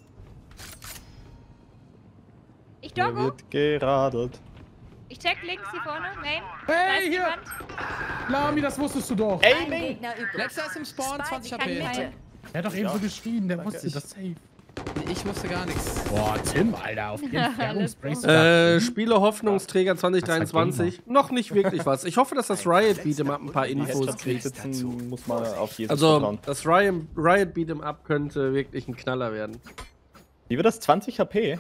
Ich Hier doggo. wird geradelt. Ich check links hier vorne. Main. Hey, Da ist hier. jemand. Lami, das wusstest du doch. Ey, Ein nee. Gegner übrig. Letzter ist im Spawn, 20 Kann HP. Mitte. Der hat doch eben so geschrien, der wusste das safe. Ich wusste gar nichts. Boah, Tim, Alter, auf jeden Fall. Spiele Hoffnungsträger 2023. Noch nicht wirklich was. Ich hoffe, dass das Riot Beat'em Up ein paar Die Infos Headshots kriegt. sitzen, muss man auf jeden Also, vertrauen. das Riot Beat'em Up könnte wirklich ein Knaller werden. Wie wird das? 20 HP?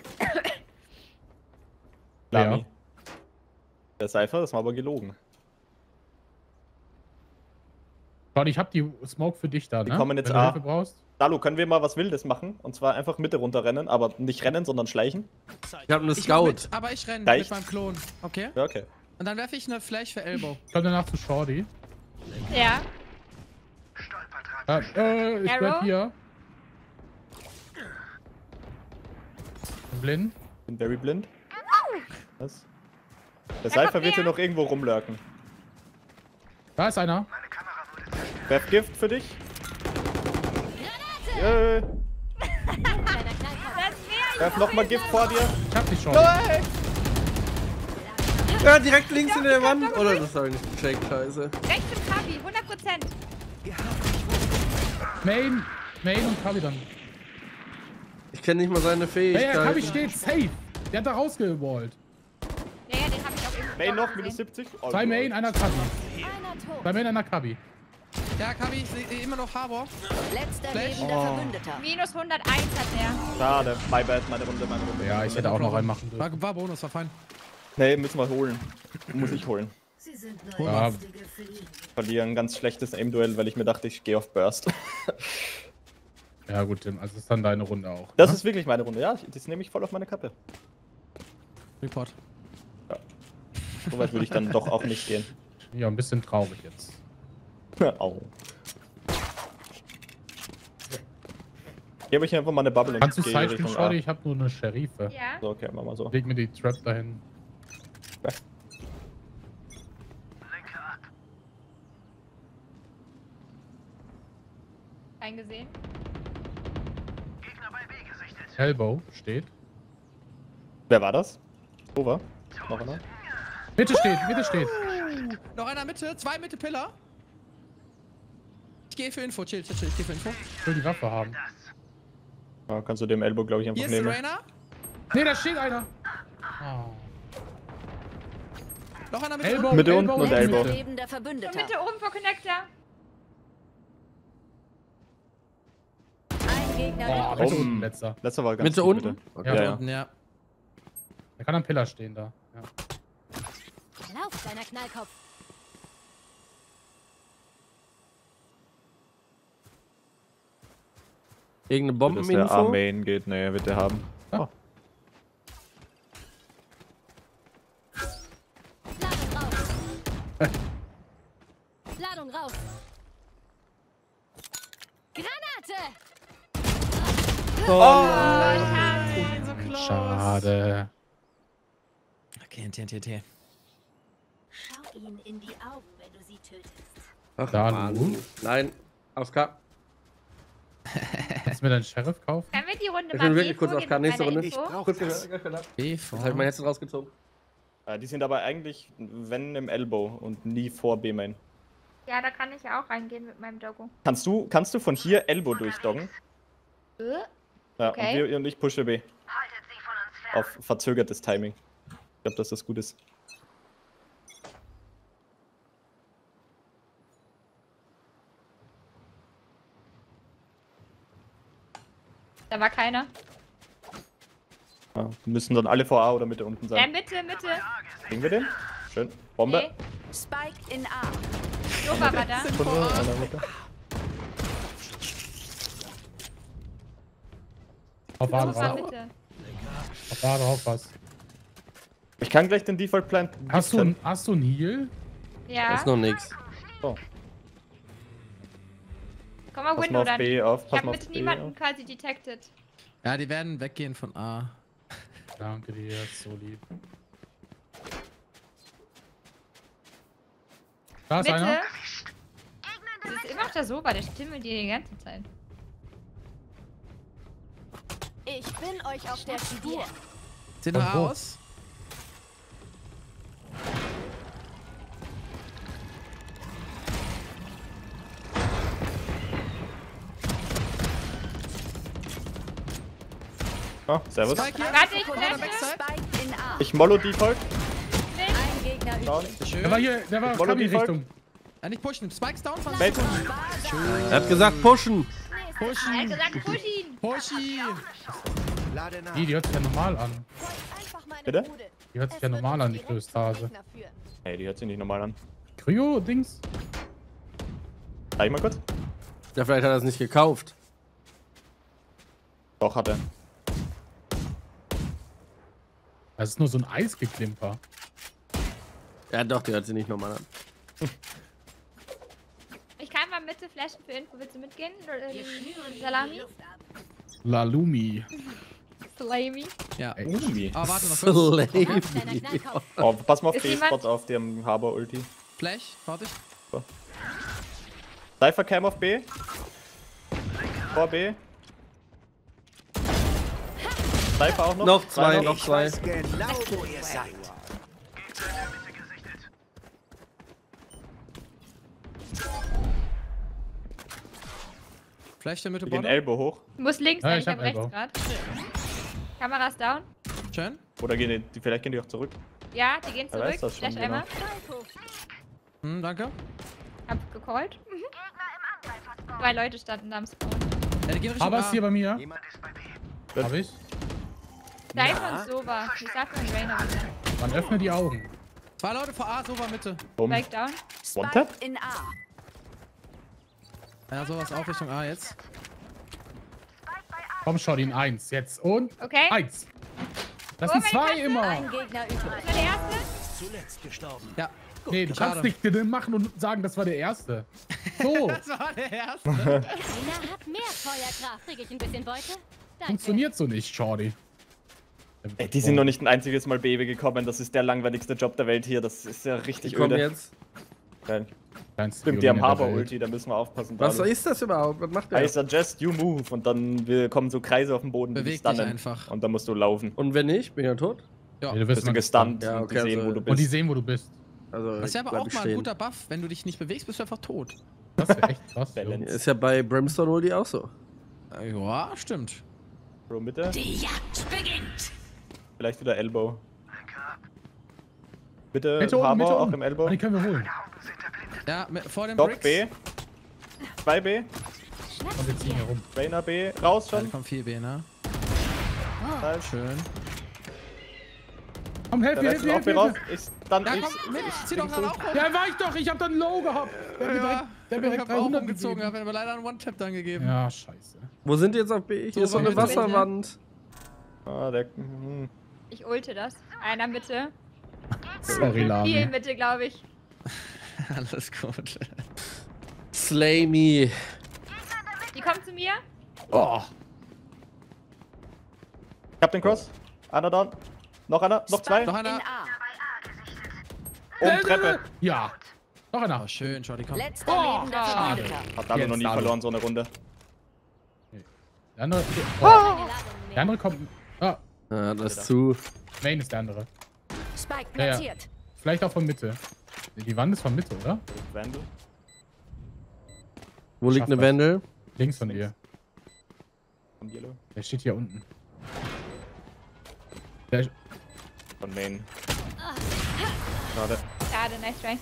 Ja. Lami. Der Cypher, das war aber gelogen. Schau, ich hab die Smoke für dich da, ne? Die kommen jetzt Wenn du A. Hilfe brauchst. Dalu, können wir mal was Wildes machen? Und zwar einfach Mitte runterrennen, aber nicht rennen, sondern schleichen? Ich habe eine Ich mach Scout. mit, aber ich renne Reicht. mit meinem Klon. Okay? Ja, okay. Und dann werfe ich eine Flash für Elbow. Ich komm danach zu Shorty. Ja. Ich bleib Arrow? hier. Bin blind. Bin very blind. Was? Der Da Cypher kommt wird hier mehr. noch irgendwo rumlurken. Da ist einer. Werf Gift für dich. Kleiner Knallkopf. Das Werf nochmal Gift vor dir. Ich hab die Shorty. Ja, direkt links in der Wand. Oder das habe ich nicht gecheckt, scheiße. rechts im Kabi. 100%. Main und Kabi dann. Ich kenne nicht mal seine Ja, Fähigkeiten. Kabi steht safe. Der hat da rausgewallt. Ja, den habe ich auch eben. Main noch, minus 70. Oh, 2 Main, einer Kabi. Einer tot. 2 Main, einer Kabi. Ja, Kabi, ich sehe immer noch Harbor. Letzter Flash. lebender Verbündeter. Minus 101 hat der. Schade. My bad, meine Runde. Ja, ich hätte auch noch einen machen dürfen. War Bonus, war fein. Nee, müssen wir holen. Muss ich holen. Ja, Verlieren ein ganz schlechtes Aim-Duell, weil ich mir dachte, ich gehe auf Burst. ja gut, Tim, also ist dann deine Runde auch. Das ne? ist wirklich meine Runde. Ja, das nehme ich voll auf meine Kappe. Report. So weit würde ich dann doch auch nicht gehen. Ja, ein bisschen traurig jetzt. Au. Hier habe ich einfach mal eine Bubble und Kannst du gehe Side Richtung Shorty? A. Ich hab nur eine Sherife. Ja. So, okay, machen wir so. Leg mir die Trap dahin. Eingesehen. Elbow steht. Wer war das? Over? Noch einer? Mitte steht, Mitte steht. Noch einer Mitte, 2 Mitte Pillar. Ich gehe für Info, chill, ich gehe für Info. Ich will die Waffe haben. Ja, kannst du dem Elbow, glaube ich, einfach Hier ist nehmen. Rainer. Nee, da steht einer. Oh. Noch einer Mitte. Elbow, Mitte unten und Mitte. Elbow. Lebender So, Verbündeter. Mitte oben vor Connector. Ein Gegner Boah, übrig. Mitte Oben. unten, letzter. Letzter war ganz Mitte gut, unten? Mitte. Okay. Ja, ja. Unten, ja. Der kann am Pillar stehen da. Ja. Lauf, kleiner Knallkopf. Irgendeine Dass der Bombeninfo? A-Main geht, nee, wird der haben. Oh. Ladung raus. Ladung raus. Granate! Schade. So close. Schade. Okay, TNT. Schau ihnen in die Augen, wenn du sie tötest. Ach, Da, Mann. Lu. Nein, AFK. Kannst du mir deinen Sheriff kaufen? Können wir die Runde Ich mal bin wirklich Info kurz geben AFK. mit Nächste meiner Runde. Info? Kurz gehört. BV. Jetzt hab ich mein Headset rausgezogen. Die sind aber eigentlich, wenn im Elbow und nie vor B-Main. Ja, da kann ich ja auch reingehen mit meinem Doggo. Kannst du von hier Elbow durchdoggen? Ja, Okay. und ich pushe B. Auf verzögertes Timing. Ich glaube, dass das gut ist. Da war keiner. Ja, müssen dann alle vor A oder Mitte unten Ja, sein. Mitte, Mitte. Kriegen wir den? Schön. Bombe. Okay. Spike in A. Nova war da. Sekunde, einer Mitte. Auf A Sofa drauf. bitte. Auf A drauf was. Ich kann gleich den Default Plant. Hast du einen Heal? Ja. Ist noch nix. Oh, Komm mal pass Window mal auf dann. B auf. Ich Pass hab mal auf mit B niemandem auf. quasi detected. Ja, die werden weggehen von A. Danke dir, ist so lieb. Da ist Mitte. einer. Das ist immer noch der Sofa, der stimmelt dir die ganze Zeit. Ich bin euch auf der Spur. Sieht Von noch wo? aus. Ah, servus. Spike hier. Warte, ich Von der flashe. Backside. Spike in A. Ich mollo Default. Ein Gegner Down. übrig. Schön. Der war hier, der war Follow in die Default. Richtung. Ja, nicht pushen. Spikes down. Melton. Er hat gesagt, pushen. Er hat Pushen. gesagt, push ihn. Pushy. Lade nach. Die hört sich ja normal an. Einfach meine Bitte? Bude. Die hört sich Es ja wird normal uns an, die direkt zum Klöstase. Gegner führen. Hey, die hört sich nicht normal an. Kryo-Dings? Zeig mal kurz. Ja, vielleicht hat er es nicht gekauft. Doch, hat er. Das ist nur so ein Eisgeklimper. Ja, doch, die hört sich nicht normal an. Ich kann mal Mitte flashen für Info. Willst du mitgehen? Salami? Lalumi. Salami? Ja. Ey. Umi. Aber warte noch kurz. Auf deiner Knallkopf. Oh, pass mal auf Ist B-Spot jemand- auf dem Harbor-Ulti. Flash. Warte. Cypher Cam auf B. Vor B. Cypher auch noch. Noch zwei, Zwei noch Ich zwei. weiß genau, wo ihr seid. Flash der Mitte Die gehen Border. Elbow hoch. Muss links Ja, sein, ich ich hab hab rechts Elbow. gerade. Kameras down. Schön. Oder gehen die, vielleicht gehen die auch zurück. Ja, die gehen Wer zurück. weiß das schon, Flash einmal. Danke. Hab gecallt. 2 Leute standen da am Spawn. Ja, die gehen Richtung Aber A. ist hier bei mir. Jemand ist bei B. Hab ich. Cypher und Sova. Ich sag von Rainer wieder. Man öffne die Augen. 2 Leute vor A, Sova Mitte. Bumm. Spike down. One-Tap? Spike in A. Ja, sowas auch Richtung A jetzt. Komm schon, in 1. Jetzt. Und Okay. 1. Das Oh sind mein 2 Gott, immer. Ein Gegner übrig. Das war der erste. Zuletzt gestorben. Ja. Nee, du kannst Schade. nicht machen und sagen, das war der erste. So. Das war der erste. Einer hat mehr Feuerkraft. Krieg ich ein bisschen Beute? Danke. Funktioniert so nicht, Shorty. Ey, die sind noch nicht ein einziges Mal Baby gekommen. Das ist der langweiligste Job der Welt hier. Das ist ja richtig Die kommen öde. jetzt. Geil. Kleinste Stimmt, die haben Violine der Welt. Harbor-Ulti, da müssen wir aufpassen. Was Dalu. ist das überhaupt? Was macht der? I suggest you move. Und dann kommen so Kreise auf dem Boden, die Beweg dich dich stunnen. einfach. Und dann musst du laufen. Und wenn nicht, bin ich ja tot. Ja. Ja, du Bist wirst du mal gestunt Ja, und okay, die sehen, also- wo du Und die bist. sehen, wo du bist. Also, Das ist ja aber bleib auch mal ein stehen. guter Buff. Wenn du dich nicht bewegst, bist du einfach tot. Das wäre echt krass. jo. Balance. Ist ja bei Brimstone Ulti auch so. Ja, stimmt. Bro, Mitte. Die Jagd beginnt. Vielleicht wieder Elbow. Bitte, Mitte oben, Mitte Harbor auch oben. im Elbow. Ah, die können wir holen. Ja, vor dem Doc Bricks. B. 2B. Und wir ziehen hier rum. Rainer B. Raus Ja, da schon. kommt 4B, ne? Nice. Schön. Komm, helf Der mir, Rest hilf ist mir, auch B hilf raus. mir. Ich, dann Ja, ich, komm, mit. Zieh doch gerade auch rum. Ja, war ich doch. Ich hab dann Low gehabt. Der hat mir direkt, der hat mir ich direkt hab auch 300 umgezogen, gegeben. hab mir leider einen One-Tap dann gegeben. Ja, scheiße. Wo sind die jetzt auf B? Hier ist so eine Mitte. Wasserwand. Ah, der, Ich ulte das. Einer Mitte. Sorry, Viel Lami. Mitte, glaube ich. Alles gut. Slay me. Die kommen zu mir. oh. Ich hab den Cross. Einer down. Noch einer. Noch zwei. Noch In einer. A. Oben Treppe. Ja. Noch einer. Oh, schön, Shorty, komm. Letzter Oh, lebender schade. Verbündeter. Hat Dalu noch nie Jetzt Dalu. verloren, so eine Runde. Der andere, Keine Ladung der mehr. andere kommt. Ah, Ja, das ist zu. Main ist der andere. Spike Ja, ja. platziert. Vielleicht auch von Mitte. Die Wand ist von Mitte, oder? Vandal. Wo liegt Schaff eine das. Wendel? Links von ihr. Von Yellow. Der steht hier unten. Der, Von Main. Schade. Schade, nice try.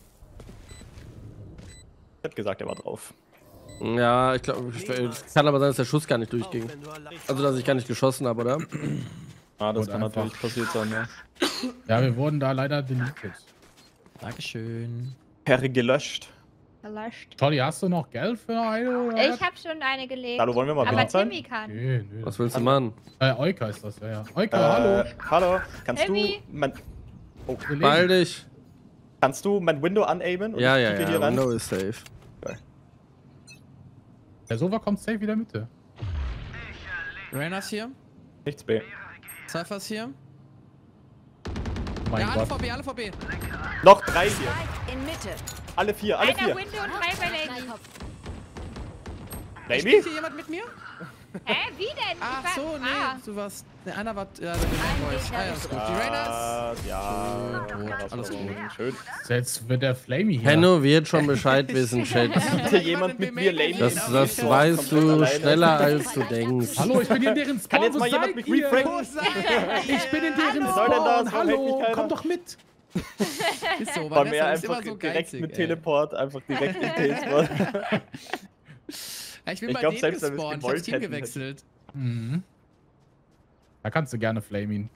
Ich hätte gesagt, er war drauf. Ja, ich glaube, kann aber sein, dass der Schuss gar nicht durchging. Wenn du allein Also, dass ich gar nicht geschossen habe, oder? Ah, das Und kann einfach. natürlich passiert sein, ja. ja, wir wurden da leider deleted. Dankeschön. Perry gelöscht. Gelöscht. Tolly, hast du noch Geld für eine? Oder Ich habe schon eine gelegt. Hallo, wollen wir mal aber blind sein? Timmy kann. Nee, nö. Was willst du machen? Euka ist das, ja. Euka, hallo. Hallo, kannst Timmy. du mein... Oh, Beeil dich. kannst du mein Window unaimen? Und Ja, ich ja, klicke ja. hier rein? Window ist safe. Der Sova kommt safe wieder Mitte. Reyna ist hier. Nichts B. Cypher ist hier. Mein Ja, alle Gott. vor B, alle vor B. Noch 3 hier. In Mitte. Alle 4, alle Einer 4. Window und 3 bei Lady. Spielt Baby? hier jemand mit mir? Hä, wie denn? Ach Ich so, war- nee, Ah. du warst. Ne, einer war. Ja, der Voice. Ah, ja, ist gut. Die Reyna ist. Ja, Alles gut. Schön. Jetzt wird der Flamey hier. Henno wird schon Bescheid wissen, Chat. Bitte jemand mit mir lame. Das weißt du schneller, als du denkst. Hallo, ich bin in deren Spawn. Kann jetzt Wo mal jemand seid mich ihr? reframen? Ich bin in deren Was soll denn das? Spawn. Warum hält mich Hallo, keiner? komm doch mit. Ist so, Bei mir Vanessa ist einfach immer so direkt geizig, mit ey. Teleport, einfach direkt in Teleport. Ja, ich bin Ich bei glaub, denen selbst wenn wir's gespawnt. Ich hab gewollt das Team hätten, gewechselt. Mhm. Da kannst du gerne flamen.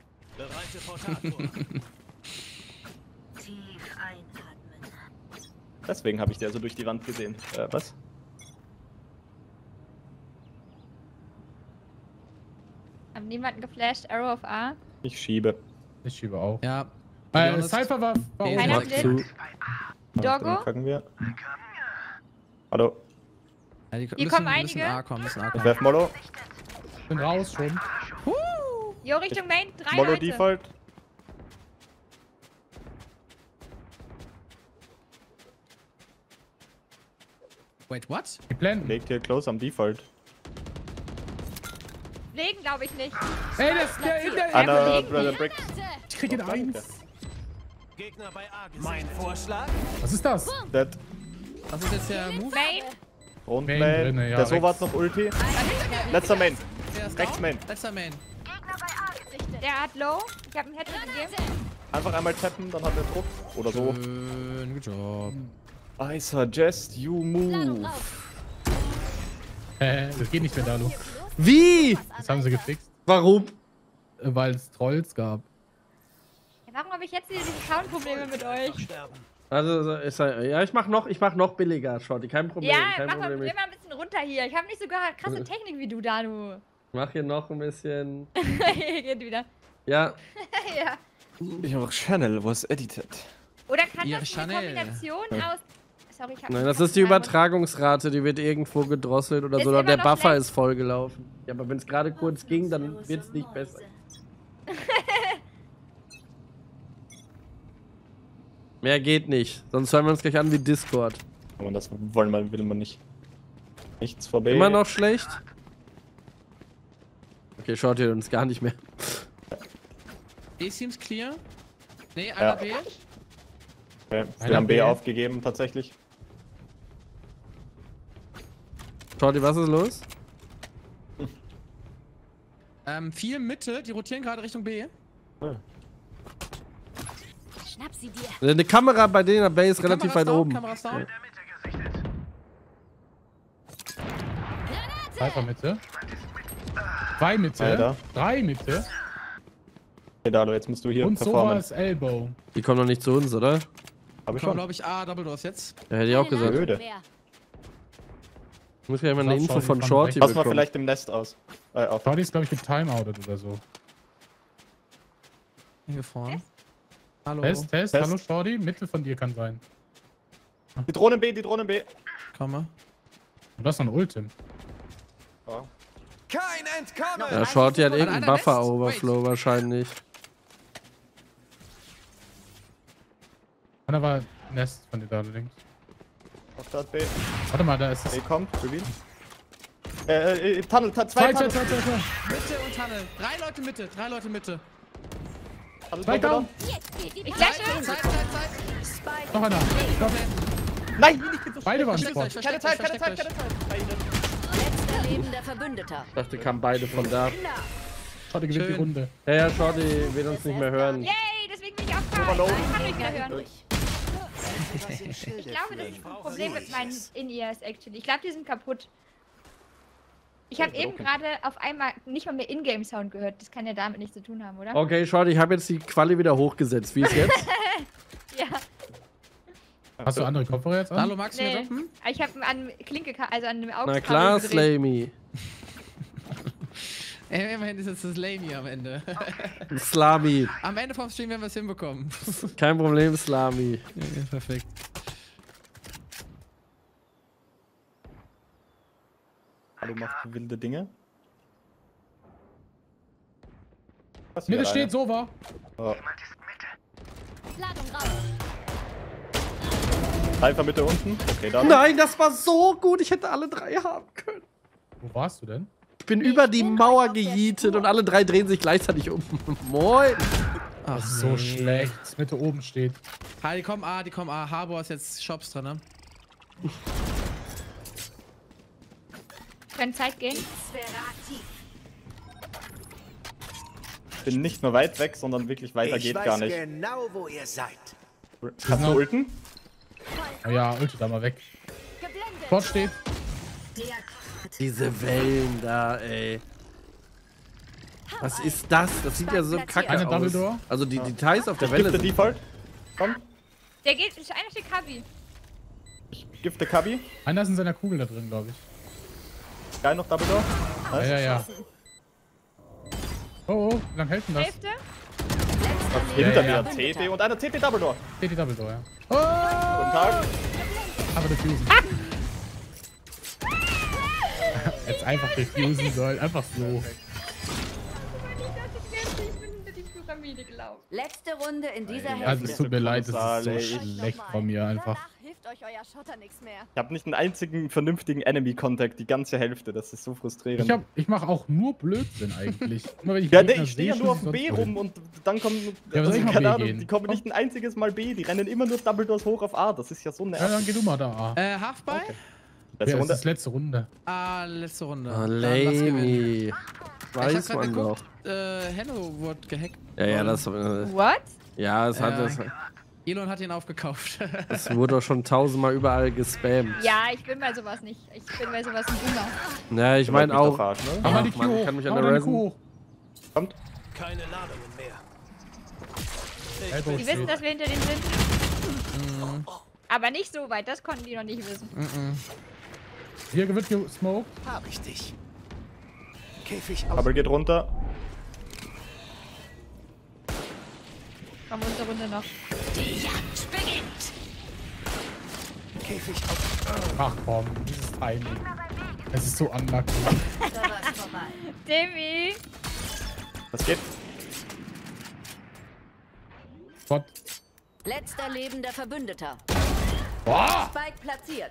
Tief einatmen. Deswegen habe ich der so durch die Wand gesehen. Was? Haben niemanden geflasht? Arrow of A. Ich schiebe. Ich schiebe auch. Ja. Jonas- Cypher war Einer oben. Einer Mach zu. Doggo? Dann packen wir. Hallo. Ja, die Hier kommen müssen einige. A kommen, müssen A Ich kommen. werf Mollo. Bin raus schon. Jo, Richtung Main. 3 Mollo Leute. Default. Wait, what? Die blenden. Legt hier close am Default. Legen glaube ich nicht. Ey, der Einer legen Brother die. Brick. Ich krieg ihn eins. Gegner bei A mein Vorschlag? Was ist das? Dead. Was ist jetzt der Move? Main. Rundmain. Main drinne, ja, Der Sova rechts. hat noch Ulti. Letzter Main. Der ist Rechts down. Main. Letzter Main. Der hat Low. Ich habe einen Headshot gegeben. Einfach einmal tappen, dann hat er Druck. Oder so. Schön, good job. I suggest you move. Das geht nicht mehr, Dalu. Wie? Das haben sie gefixt. Warum? Weil es Trolls gab. Ja, warum habe ich jetzt diese Soundprobleme mit euch? Also, ja, ich mach noch billiger, Shorty. Kein Problem. Ja, kein mach mal Problem. immer ein bisschen runter hier. Ich habe nicht sogar krasse Technik wie du, Danu. Mach hier noch ein bisschen. Geht wieder. Ja. Ja. Ich habe auch Channel was edited. Oder kann Ja, das eine Chanel. Kombination aus... Sorry, ich hab Nein, das ist die Übertragungsrate, die wird irgendwo gedrosselt oder Ist so. Oder immer der noch Buffer schlecht. ist vollgelaufen. Ja, aber wenn es gerade kurz ging, dann wird es nicht besser. Mehr geht nicht. Sonst hören wir uns gleich an wie Discord. Aber das will man nicht. Nichts vorbei. Immer noch schlecht? Okay, schaut ihr uns gar nicht mehr. A seems clear. Nee, Ja. einer B. Okay. Wir Einer haben B B. aufgegeben, tatsächlich. Schaut ihr, was ist los? Viel Mitte, die rotieren gerade Richtung B. Schnapp sie dir. Eine Kamera bei denen am Bay ist relativ Kameras weit down, oben. Kameras down. Cypher Mitte. 2 Mitte. Alter. 3 Mitte. Hey Dalo, jetzt musst du hier Und performen. Sova's Elbow. Die kommen noch nicht zu uns, oder? Hab ich Kommen, schon. glaube ich, A, Double Doors jetzt. Ja, hätte ich auch gesagt. Blöde. Ich muss gleich mal eine Sag, Info Shorty von kann Shorty Pass mal bekommen. vielleicht im Nest aus. Auf. Shorty ist, glaube ich, getimeoutet oder so. Hier vorne. Hallo. Test. Test. Hallo Shorty. Mitte von dir kann sein. Die Drohne B, die Drohne B. Komme. Und das ist noch ein Ultim. Oh. Kein Entkommen! Ja, Shorty hat irgendeinen einer Nest? Buffer-Overflow wahrscheinlich. Einer war Nest von dir da links. Auf Start B. Warte mal, da ist es. B kommt, Reveal. Tunnel, zwei Tunnel. Mitte und Tunnel. 3 Leute Mitte, 3 Leute Mitte. Tunnel, Zwei down. Ich flashe. Zeit. Noch einer. Nein! Beide waren Versteckt euch, Spawn. Keine versteckt Zeit, euch, keine Zeit, versteckt keine euch. Zeit. Bei Ihnen. Letzter lebender Verbündeter. Ich dachte, kamen beide von da. Shorty gewinnt die Schön. Runde. Ja, Shorty wird uns nicht mehr hören. Yay, deswegen bin ich auch frei. Overload. Ich kann mich wieder hören. Durch. Ich glaube, das ist ein Problem mit meinen In-Ears, actually. Ich glaube, die sind kaputt. Ich habe eben gerade auf einmal nicht mal mehr Ingame-Sound gehört. Das kann ja damit nichts zu tun haben, oder? Okay, Shorty, ich habe jetzt die Quali wieder hochgesetzt. Wie ist jetzt? Ja. Hast du andere Kopfhörer jetzt an? Hallo, magst du mir Nee. droppen? Ich habe an Klinke, also an dem Auge. Na klar, Slamey. Immerhin ist jetzt das Lamy am Ende. Slami. Am Ende vom Stream werden wir es hinbekommen. Kein Problem, Slami. Ja, perfekt. Hallo macht wilde Dinge. Was Mitte wieder steht einer? Sova. Oh. Ladung raus. Cypher Mitte unten. Okay, da. Nein, das war so gut. Ich hätte alle 3 haben können. Wo warst du denn? Ich bin über die Mauer gejietet und alle 3 drehen sich gleichzeitig um. Moin. Ach, Das ist so schlecht. Mitte oben steht. Ah, die kommen A. Harbor ist jetzt Shops drin, ne? Können Zeit gehen. Ich bin nicht nur weit weg, sondern wirklich weiter geht gar nicht. genau, wo ihr seid. Kannst du ulten? Oh ja, ulte da mal weg. Geblendet. Bot steht. Diese Wellen da, ey. Was ist das? Das sieht ja so kacke Eine aus. Dumbledore. Also die Details auf der Ich Welle gifte sind... Default. Komm, Der geht, einer steht Kabi. ich gifte Kabi. Einer ist in seiner Kugel da drin, glaube ich. Geil noch Dumbledore. Ja, Nice. ja, ja. Oh, wie lange hält denn das? Hälfte. Hinter Ja, mir CT und einer CT Dumbledore. Steht die Dumbledore, ja. Guten Tag. Aber defusen. Jetzt einfach defusen soll. Einfach so. Ich bin hinter die Pyramide gelaufen. Letzte Runde in dieser Also Hälfte. es tut mir leid, das ist so Ey. schlecht von mir einfach. Danach hilft euch euer Schotter nichts mehr. Ich habe nicht einen einzigen vernünftigen Enemy-Contact, die ganze Hälfte. Das ist so frustrierend. Ich mache auch nur Blödsinn eigentlich. Immer wenn ich Ja, Gegner ich stehe ja sehe, nur auf schieße dem ich B sonst rum wohin. und dann kommen, Ja, was soll ich mal keine B Ahnung, gehen? die kommen nicht ein einziges Mal B, die rennen immer nur Dumbledores hoch auf A, das ist ja so Ja, nervig. dann geh du mal da. Halfball? Letzte Ja, es Runde. ist letzte Runde. Letzte Runde. Oh, Dann lass gewinnen. Lamy. Ich Weiß hab grad man doch. geguckt, Hello wurde gehackt. Ja, das... What? ja, es hat... Elon hat ihn aufgekauft. Es wurde doch schon 1000-mal überall gespammt. Ja, ich bin bei sowas nicht. Ich bin bei sowas ein Boomer. Ja, ich meine auch... Ne? Mach mal Ach, die Q Mann, ich hoch. kann mich Mach an der mal die Resen- Q hoch. Kommt. Keine Ladungen mehr. Elbow Die wissen, steht. dass wir hinter denen sind. Aber nicht so weit, das konnten die noch nicht wissen. Hier wird gesmoked. Hab ich dich. Käfig aus. Bubble geht runter. Kommen unsere Runde noch. Käfig aus. Ach komm, dieses Timing. Es ist so unlucky. Demi! Was geht? Bot. Letzter lebender Verbündeter. Boah! Spike platziert.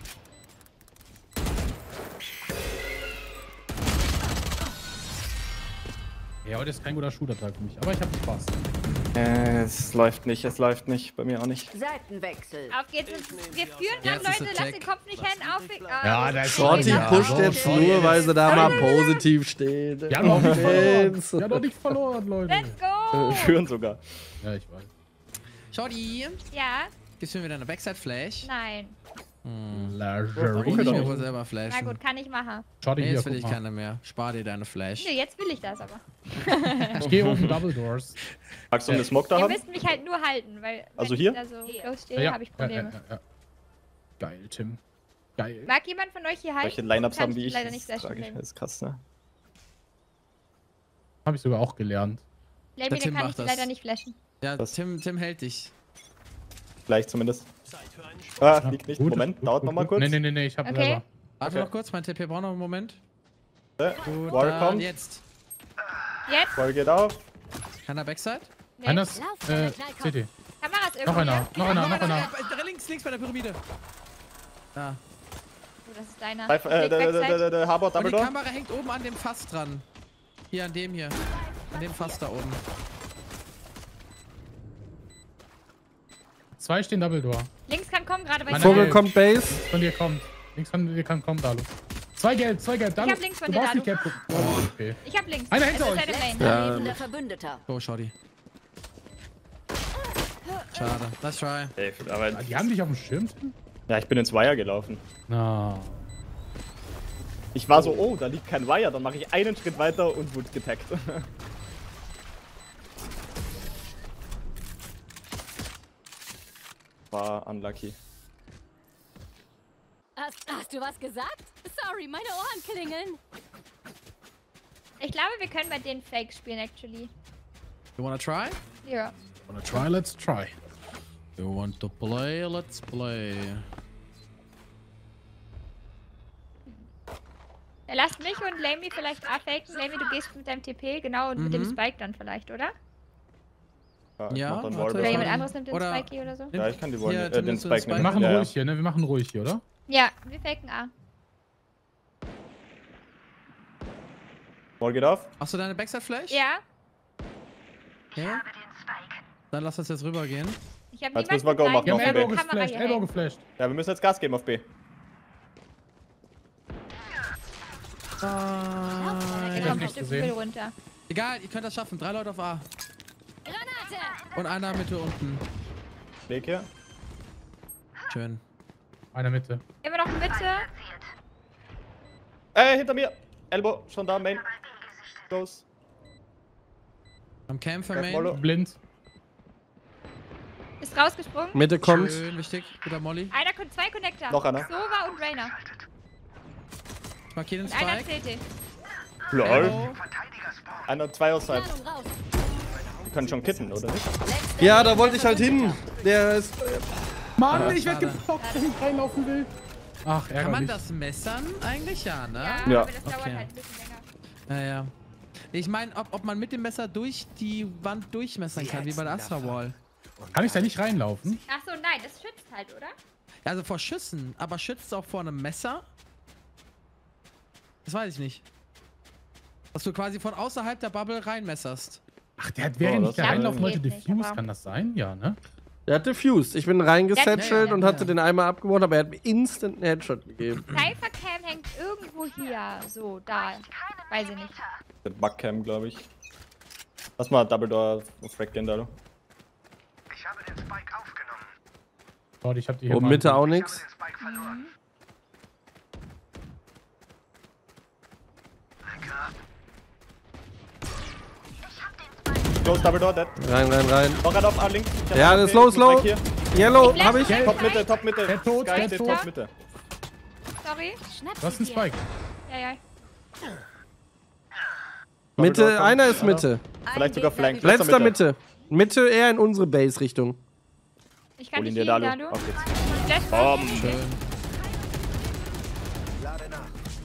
Ja, heute ist kein guter Shooter-Tag für mich, aber ich habe Spaß. Es läuft nicht, bei mir auch nicht. Seitenwechsel. Auf geht's. Wir führen Ja, an, das ist Leute. ein Lasst Check. den Kopf nicht hängen. Auf. Ja, da ist Shorty Ja, pusht so, jetzt Shorty. nur, weil sie da mal positiv steht. Wir haben noch nicht verloren. Jetzt. Wir haben noch nicht verloren, Leute. Let's go! Führen sogar. Ja, ich weiß. Shorty, Ja? gibst du mir wieder eine Backside-Flash? Nein. Ich Legendary. doch will nicht. wohl selber Na flashen. gut, kann ich machen. Shorty Nee, hier, jetzt will guck ich mal. keine mehr. Spar dir deine Flash. Nee, jetzt will ich das aber. Ich gehe oben Double Doors. Magst du eine Smoke da Ihr haben? müsst mich halt nur halten, weil Also wenn hier? ich da so close stehe, habe ich Probleme. Ja. Geil, Tim. Geil. Mag jemand von euch hier halten? Solche Lineups Kann haben wie ich. leider Das nicht ist flashen. tragisch. Das ist krass, ne? Habe ich sogar auch gelernt. Lemmy, Der den Tim kann ich macht dir das. leider nicht flashen. Ja, Was? Tim hält dich. Gleich zumindest. Ah, Ja, liegt nicht. gut, Moment, gut, dauert gut, noch mal gut. kurz. Nee, ich hab Okay. selber. Warte Okay. noch kurz, mein TP braucht noch einen Moment. Gut, Wall dann kommt. jetzt. Jetzt? Wall geht auf. Keiner Backside? Nee. Einer ist, Lauf, kleiner Knallkopf. CT. Kameras Noch irgendwo. einer, noch einer. Links bei der Pyramide. Da. Oh, das ist deiner. Der Harbor Und die Dumbledore. Kamera hängt oben an dem Fass dran. Hier, an dem hier. An dem Fass da oben. 2 stehen Double Door. Links kann kommen, gerade bei Einer dir. Vogel Gelb. kommt Base. Von dir kommt. Links von dir kann kommen, Dalu. 2 gelb, Dalu. hab links von Du dir, brauchst nicht Dalu. gelb gucken. Oh, okay. Ich hab links. Einer hinter Es ist euch. eine Lane. Letzter Ja. lebender Verbündeter. Oh, Shorty. Schade. Let's try. Ey, aber Die haben dich auf dem Schirm, Tim? ja, ich bin ins Wire gelaufen. Na. Ich war so, oh, da liegt kein Wire, dann mache ich einen Schritt weiter und wurde getaggt. War unlucky. Hast du was gesagt? Sorry, meine Ohren klingeln. Ich glaube, wir können bei denen Fake spielen, actually. You wanna try? Ja. Wanna try, let's try. You want to play, let's play. Ja, lasst mich und Lamey vielleicht A-faken. Lamey, du gehst mit deinem TP, genau, und mit dem Spike dann vielleicht, oder? Ich Ja, mach dann warte. Oder jemand Wallbang. anderes nimmt den Oder- Spikey oder so? Ja, ich kann die Hier, Wall, Tim, den willst du den Spike Spike? Wir machen ja, ruhig hier, ne? Wir machen ruhig hier, oder? Ja, wir faken A. Wall geht auf. Hast du deine Backside-Flash? Ja, Okay. Dann lass uns jetzt rübergehen. ich habe Jetzt niemanden müssen wir Go gezeigt, machen Wir auf haben ich B. hab Elbow eine Kamera geflasht, hier Elbow hängen. geflasht. Ja, wir müssen jetzt Gas geben auf B. Der Ich hab kommt ein nichts Stück gesehen. Müll runter. Egal, ihr könnt das schaffen. 3 Leute auf A. Granate! Und einer Mitte unten. Weg hier. Schön. Einer Mitte. Immer noch Mitte. Hinter mir. Elbow, schon da, Main. Los. Am Kämpfer Greif Main. Mollo. Blind. Ist rausgesprungen. Mitte kommt. Schön, wichtig. Guter Molly. Zwei Connector. Noch einer. Sova und Rainer. Ich markiere den Und einer Spike. CT. Lol. Elbow. Einer, zwei Outside. Ladung raus. Die können schon kitten, oder nicht? Ja, da wollte ich halt hin. Der ist. Mann, ich werd schade. geblockt, wenn ich reinlaufen will. Ach, ärgerlich. Kann man das messern? Eigentlich ja, ne? Ja, Ja. aber das dauert Okay. halt ein bisschen länger. Ja. Ich meine, ob man mit dem Messer durch die Wand durchmessern kann, wie bei der Astra Wall. Kann ich da nicht reinlaufen? Ach so, nein, das schützt halt, oder? Also vor Schüssen, aber schützt es auch vor einem Messer? Das weiß ich nicht. Dass du quasi von außerhalb der Bubble reinmesserst. Ach, der hat während das ich da geht reinlaufen wollte nicht, Diffuse, aber- kann das sein? Ja, ne? Der hat diffused. Ich bin reingesetschelt Ja, und hatte den einmal abgeworfen, aber er hat mir instant einen Headshot gegeben. Cyphercam hängt irgendwo hier. So, da. Weiß ich nicht. Mit Bugcam, glaube ich. Lass mal Double Door auf Frag gehen, Dalo. Gott, ich hab die hier Oben mal- Mitte auch nix. Close Double Door, dead. Rein. Noch einer auf A, links. Ich hab Ja, A, das ist B, low, ich muss slow. weg hier. Yellow, Ich hab ich. flash Top Mitte, Top Mitte. Der tot, Sky der steht tot. Top Mitte. Sorry. Schnapp Du hast sie einen dir. Spike. Ja. Mitte, Double Door einer kommt. ist Mitte. Vielleicht sogar Flank. Letzter Mitte. Mitte eher in unsere Base-Richtung. Ich kann Hol ihn nicht dir, healen, Dalo. Dalo. Auf geht's. Flash Bom. Schön. Lade nach.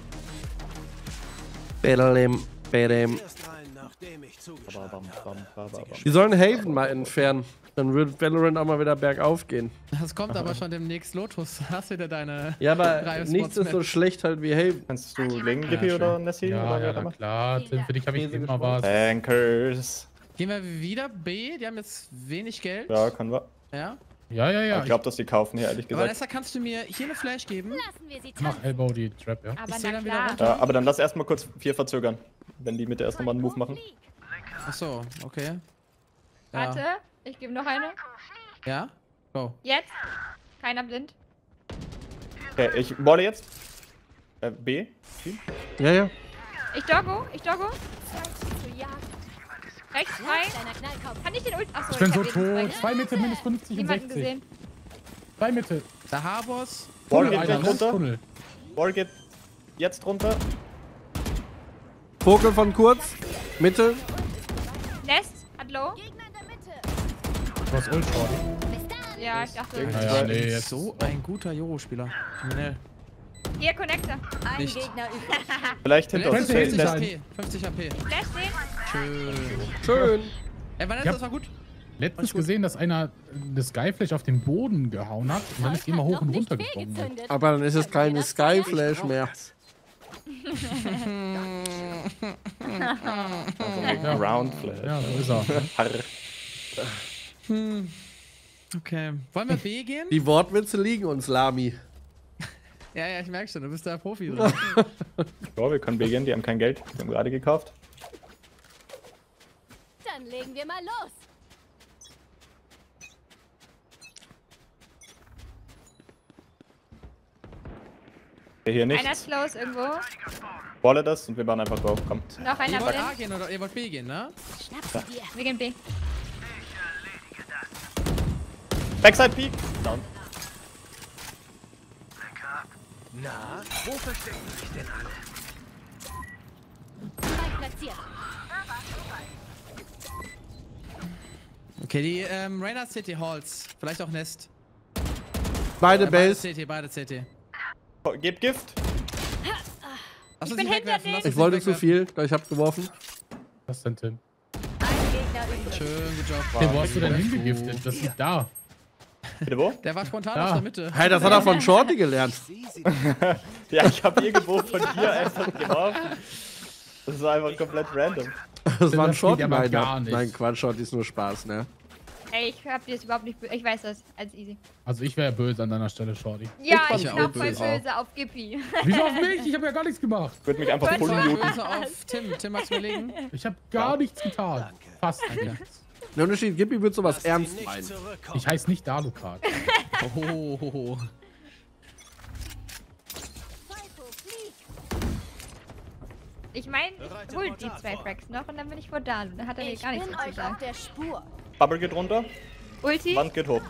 Bedem. Erst rein, nachdem ich zugeschlagen Bam, bam, bam, bam, bam. Die sollen Haven mal entfernen. Dann wird Valorant auch mal wieder bergauf gehen. Das kommt aber schon demnächst Lotus. Hast wieder deine. Ja, aber 3 nichts ist so Spots schlecht halt wie Haven. Kannst du legen, Dippy schön. oder Nessie? Ja, oder wer ja, auch na immer? klar. Tim, für dich habe ich Käse immer was. Tankers. Gehen wir wieder B. Die haben jetzt wenig Geld. Ja, können wir. Ja. Ja. Ich glaube, dass die kaufen hier, ehrlich Aber gesagt. Nessa, kannst du mir hier eine Flash geben? Lassen wir sie Ich mach tanzen. Elbow die Trap, ja. Aber Ich zähl na dann wieder klar. runter. Ja, aber dann lass erstmal kurz 4 verzögern. Wenn die mit der erst nochmal einen Move machen. Achso, okay. Warte, ich gebe noch eine. Ja? Go. Jetzt. Keiner blind. Okay, ich wolle jetzt. B. Ja. Ich doggo. Zu jagen. Rechts frei. Kleiner Knallkopf. Kann ich den Ult? Achso, Ich bin so hab den tot. Spike. 2 Mitte, minus 50 und Niemanden 60. gesehen. 2 Mitte. Der Harbors. Wall Tunnel, geht einer, gleich ne? runter. Tunnel. Wall geht jetzt runter. Vogel von kurz. Mitte. Nest hat low. Gegner in der Mitte. Du hast Ult, Shorty. Bis dann. Ja, ich dachte. Ja, Naja, nee, jetzt. So ein guter Joro-Spieler. Kriminell. Hier, Connector. Ein Nicht. Gegner übrig. Vielleicht hinter uns. 50 Nest. halt. 50 AP. Flash den. Schön. Schön. Ey, Vanessa, Ja. das war gut. Letztens gesehen, dass einer eine Skyflash auf den Boden gehauen hat und dann ist die immer hoch und Noch runter nicht gesprungen. fehlgezündet. Aber dann ist es keine Skyflash mehr. Round Flash. Ja, so ist er. Harr. Okay. Wollen wir B gehen? Die Wortwitze liegen uns, Lami. Ja, ich merke schon, du bist da Profi drin. Ja, wir können B gehen, die haben kein Geld. Die haben gerade gekauft. Dann legen wir mal los. Hier Einer ist nichts. close irgendwo. Wolle das und wir machen einfach Go. Komm. Noch einer Ihr wollt A blind. gehen oder ihr wollt B gehen, ne? Schnapp sie dir. Wir gehen B. Backside Peak. down. Na, wo verstecken sich denn alle? Spike platziert. Okay, die Reyna City Halls. Vielleicht auch Nest. Beide Beide Base. CT, beide CT. Oh, gib Gift. Lass uns bin nicht hinter wegwerfen. denen. Lass uns Ich wollte nicht zu wegwerfen. viel, ich hab geworfen. Was denn, Tim? Ein Gegner übrig. Schön, gut Job. Hey, wo hast du denn hingegiftet? Das liegt da. Bitte wo? Der war spontan Ja. aus der Mitte. Hey, das hat er von Shorty gelernt. Sieh sie Ja, ich habe irgendwo von dir einfach geworfen. Das war einfach komplett random. Das war ein geht Shorty aber meiner. gar nicht. Nein, Quatsch, Shorty ist nur Spaß, ne? Ey, ich hab dir das überhaupt nicht. Ich weiß das. Alles easy. Also ich wäre böse an deiner Stelle, Shorty. Ja, fand ich ich bin auch auch voll böse. böse auf Gippi. Wieso auf mich? Ich habe ja gar nichts gemacht. Ich würde mich einfach Böse. full muten. Böse auf Tim. Tim, magst du mir legen? Ich habe gar nichts getan. Fast nichts. Der Unterschied, Gippi wird sowas sie ernst nicht meinen. zurückkommen. Ich heiße nicht Dalukat. Oh. Ich meine, ich hol die 2 Fracks noch und dann bin ich vor Dan. Und dann hat er mir Ich gar nichts bin zu euch auf sagen. der Spur. Bubble geht runter, Ulti, Wand geht hoch.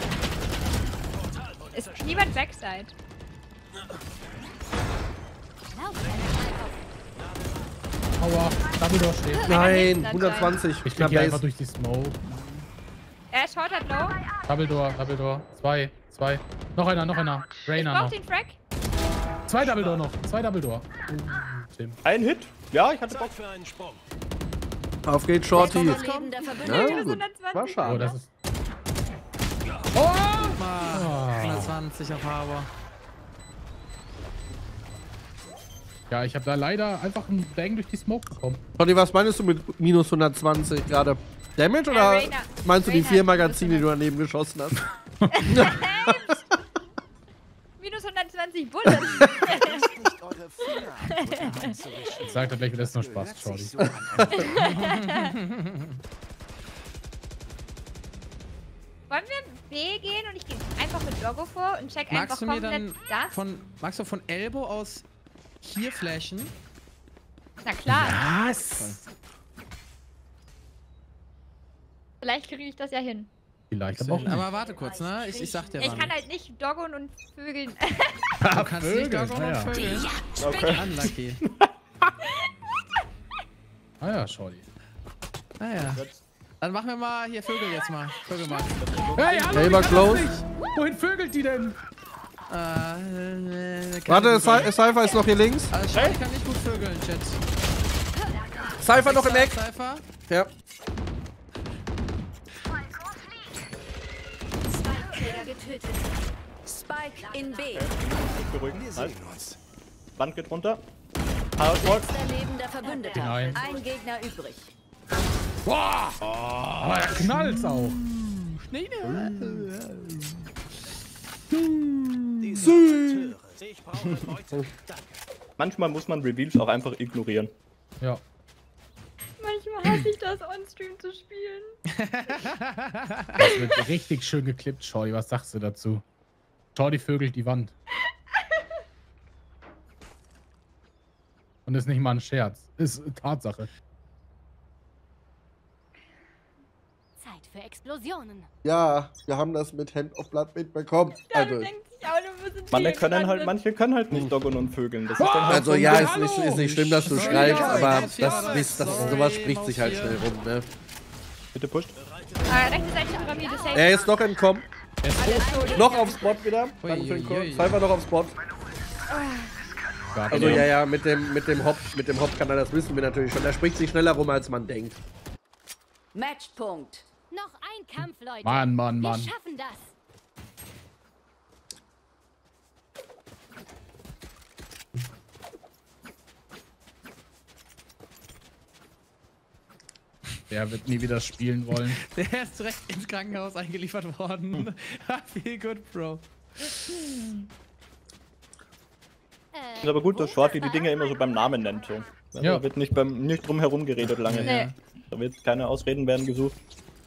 ist niemand Backside. Lauf, Aua, Dumbledore steht. Nein, Dann 120. Ich knapp bin hier einfach Base. durch die Smoke. Er short hat low. Dumbledore. Zwei. Noch einer. Ich Reyna brauch noch. den Frag. 2 Dumbledore noch. 2 Dumbledore. Tim. Ein Hit? Ja, ich hatte Bock. Zeit für einen Sprung. Auf geht's, Shorty. lebender Ja, Verbündeter. gut. 120. War Oh, schade. das ist... 120 auf Harbor. Ja, ich habe da leider einfach einen Bang durch die Smoke bekommen. Shorty, was meinst du mit minus 120 gerade? Damage oder Reyna. meinst du die Reyna 4 hat Magazine, die du daneben geschossen hast? Minus 120 Bullets. Nicht eure Finger anzurichten. Ich sag dir gleich, das ist nur Spaß, Hört Shorty. sich so an. Wollen wir B gehen und ich gehe einfach mit Doggo vor und check einfach Magst du mir komplett dann das? magst du von Elbow aus hier flashen? Na klar, Was? vielleicht kriege ich das ja hin. Vielleicht aber auch nicht. Aber warte kurz, ne? Ich sag dir Ich wann. kann halt nicht Doggon und Vögeln. Du kannst nicht da kommen naja. und Vögeln. Okay. Unlucky. Ah ja, Shorty. Naja. Dann machen wir mal hier Vögel jetzt mal. Vögel mal. Hey, hallo, Hey, wie war kann das close. nicht? Wohin vögelt die denn? Warte, Cypher ist noch hier links. Also Shorty kann nicht gut vögeln, Chat. Cypher noch im Eck. Cypher. Ja. Spike-Träger getötet. Spike in B. Beruhigen. Wir Nice. sehen uns. Wand geht runter. Hardwork. Letzter lebender Verbündeter. Nein. Ein Gegner übrig. Aber er knallt's auch. Diese Amateure. Ich brauche Leute. Danke. Manchmal muss man Reveals auch einfach ignorieren. Ja. Manchmal hasse ich das on-stream zu spielen. Das wird richtig schön geklippt, Shorty. Was sagst du dazu? Shorty vögelt die Wand. Und ist nicht mal ein Scherz. Ist Tatsache. Zeit für Explosionen. Ja, wir haben das mit Hand of Blood mitbekommen. Dalu Also, denkt sich auch, du bist Manche können halt nicht Doggon und Vögeln. Das ist dann halt also so ja, ein ist nicht schlimm, dass du Sorry, schreibst, sorry, aber sorry, sowas spricht sich halt schnell rum, ne? Bitte pusht. Rechte Seite Pyramide, safe. Er ist noch entkommen. Alles Noch auf Spot wieder. Danke für den Ui, Call. ui. Cypher noch auf Spot. Also ja, mit dem Hop kann er das wissen wir natürlich schon. Er spricht sich schneller rum, als man denkt. Matchpunkt. Noch ein Kampf, Leute. Mann. Wir schaffen das. Der wird nie wieder spielen wollen. Der ist direkt ins Krankenhaus eingeliefert worden. Feel good, Bro. Ist aber gut, dass Shorty die Dinge immer so beim Namen nennt. So. Also Ja. Da wird nicht drum herum geredet lange. Nee. Da wird keine Ausreden werden gesucht.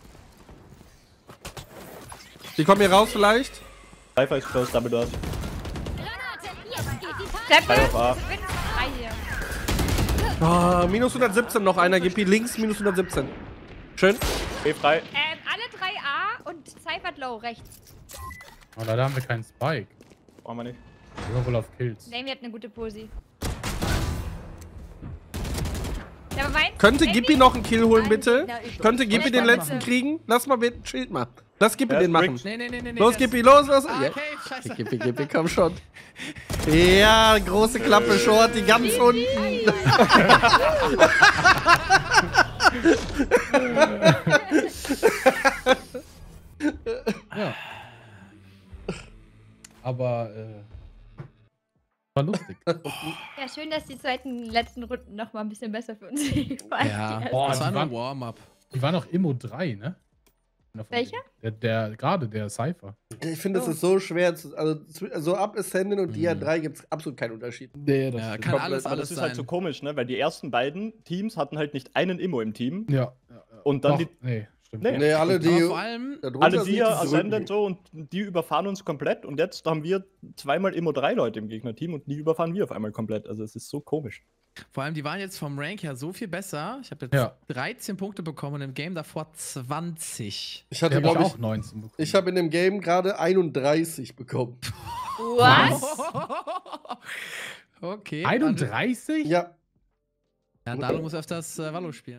Die kommen hier raus vielleicht. Cypher ist close, Dumbledore. Granate. Jetzt geht die Party. Treppe. Cypher auf A. Ich bin frei hier. Oh, minus 117 noch einer. GP links, minus 117. Schön. B frei. Alle 3A und Cypher low rechts. Aber leider haben wir keinen Spike. Brauchen wir nicht. Wir sind wohl auf Kills. Nami hat eine gute Posi. Ja, aber meinst Könnte Nami- Gippi noch einen Kill holen, bitte? Könnte Gippi Ja, den ich letzten mach. kriegen? Lass mal, chillt mal. Lass Gippi Ja, den machen. Nee. Los, Gippi, los, los. Ah, Ja. okay, scheiße. Gippi, komm schon. Ja, große Klappe, Short, die ganz unten. Ja. Aber, war lustig. Ja, schön, dass die letzten Runden noch mal ein bisschen besser für uns waren. Ja, Boah, das war die nur waren- Warm-up. Die war noch Immo 3, ne? Welcher? Der Cypher. Ich finde, es ist so schwer. So ab Ascendant und Dia 3 gibt es absolut keinen Unterschied. Nee, Ja, stimmt. kann alles Aber das ist halt so sein. komisch, ne? Weil die ersten beiden Teams hatten halt nicht einen Immo im Team. Ja. Und dann Doch, die. nee, stimmt. Nee. Nee, alle, die. Aber vor allem, darunter Alle sind wir die Ascendant zurück. so und die überfahren uns komplett und jetzt haben wir zweimal Immo 3 Leute im Gegnerteam und die überfahren wir auf einmal komplett. Also es ist so komisch. vor allem, die waren jetzt vom Rank her so viel besser. Ich habe jetzt Ja. 13 Punkte bekommen und im Game davor 20. Ich Der hatte, hat glaube auch ich, 19 bekommen. ich habe in dem Game gerade 31 bekommen. Was? Okay. 31? Ja. Ja, Dalo muss öfters Valo spielen.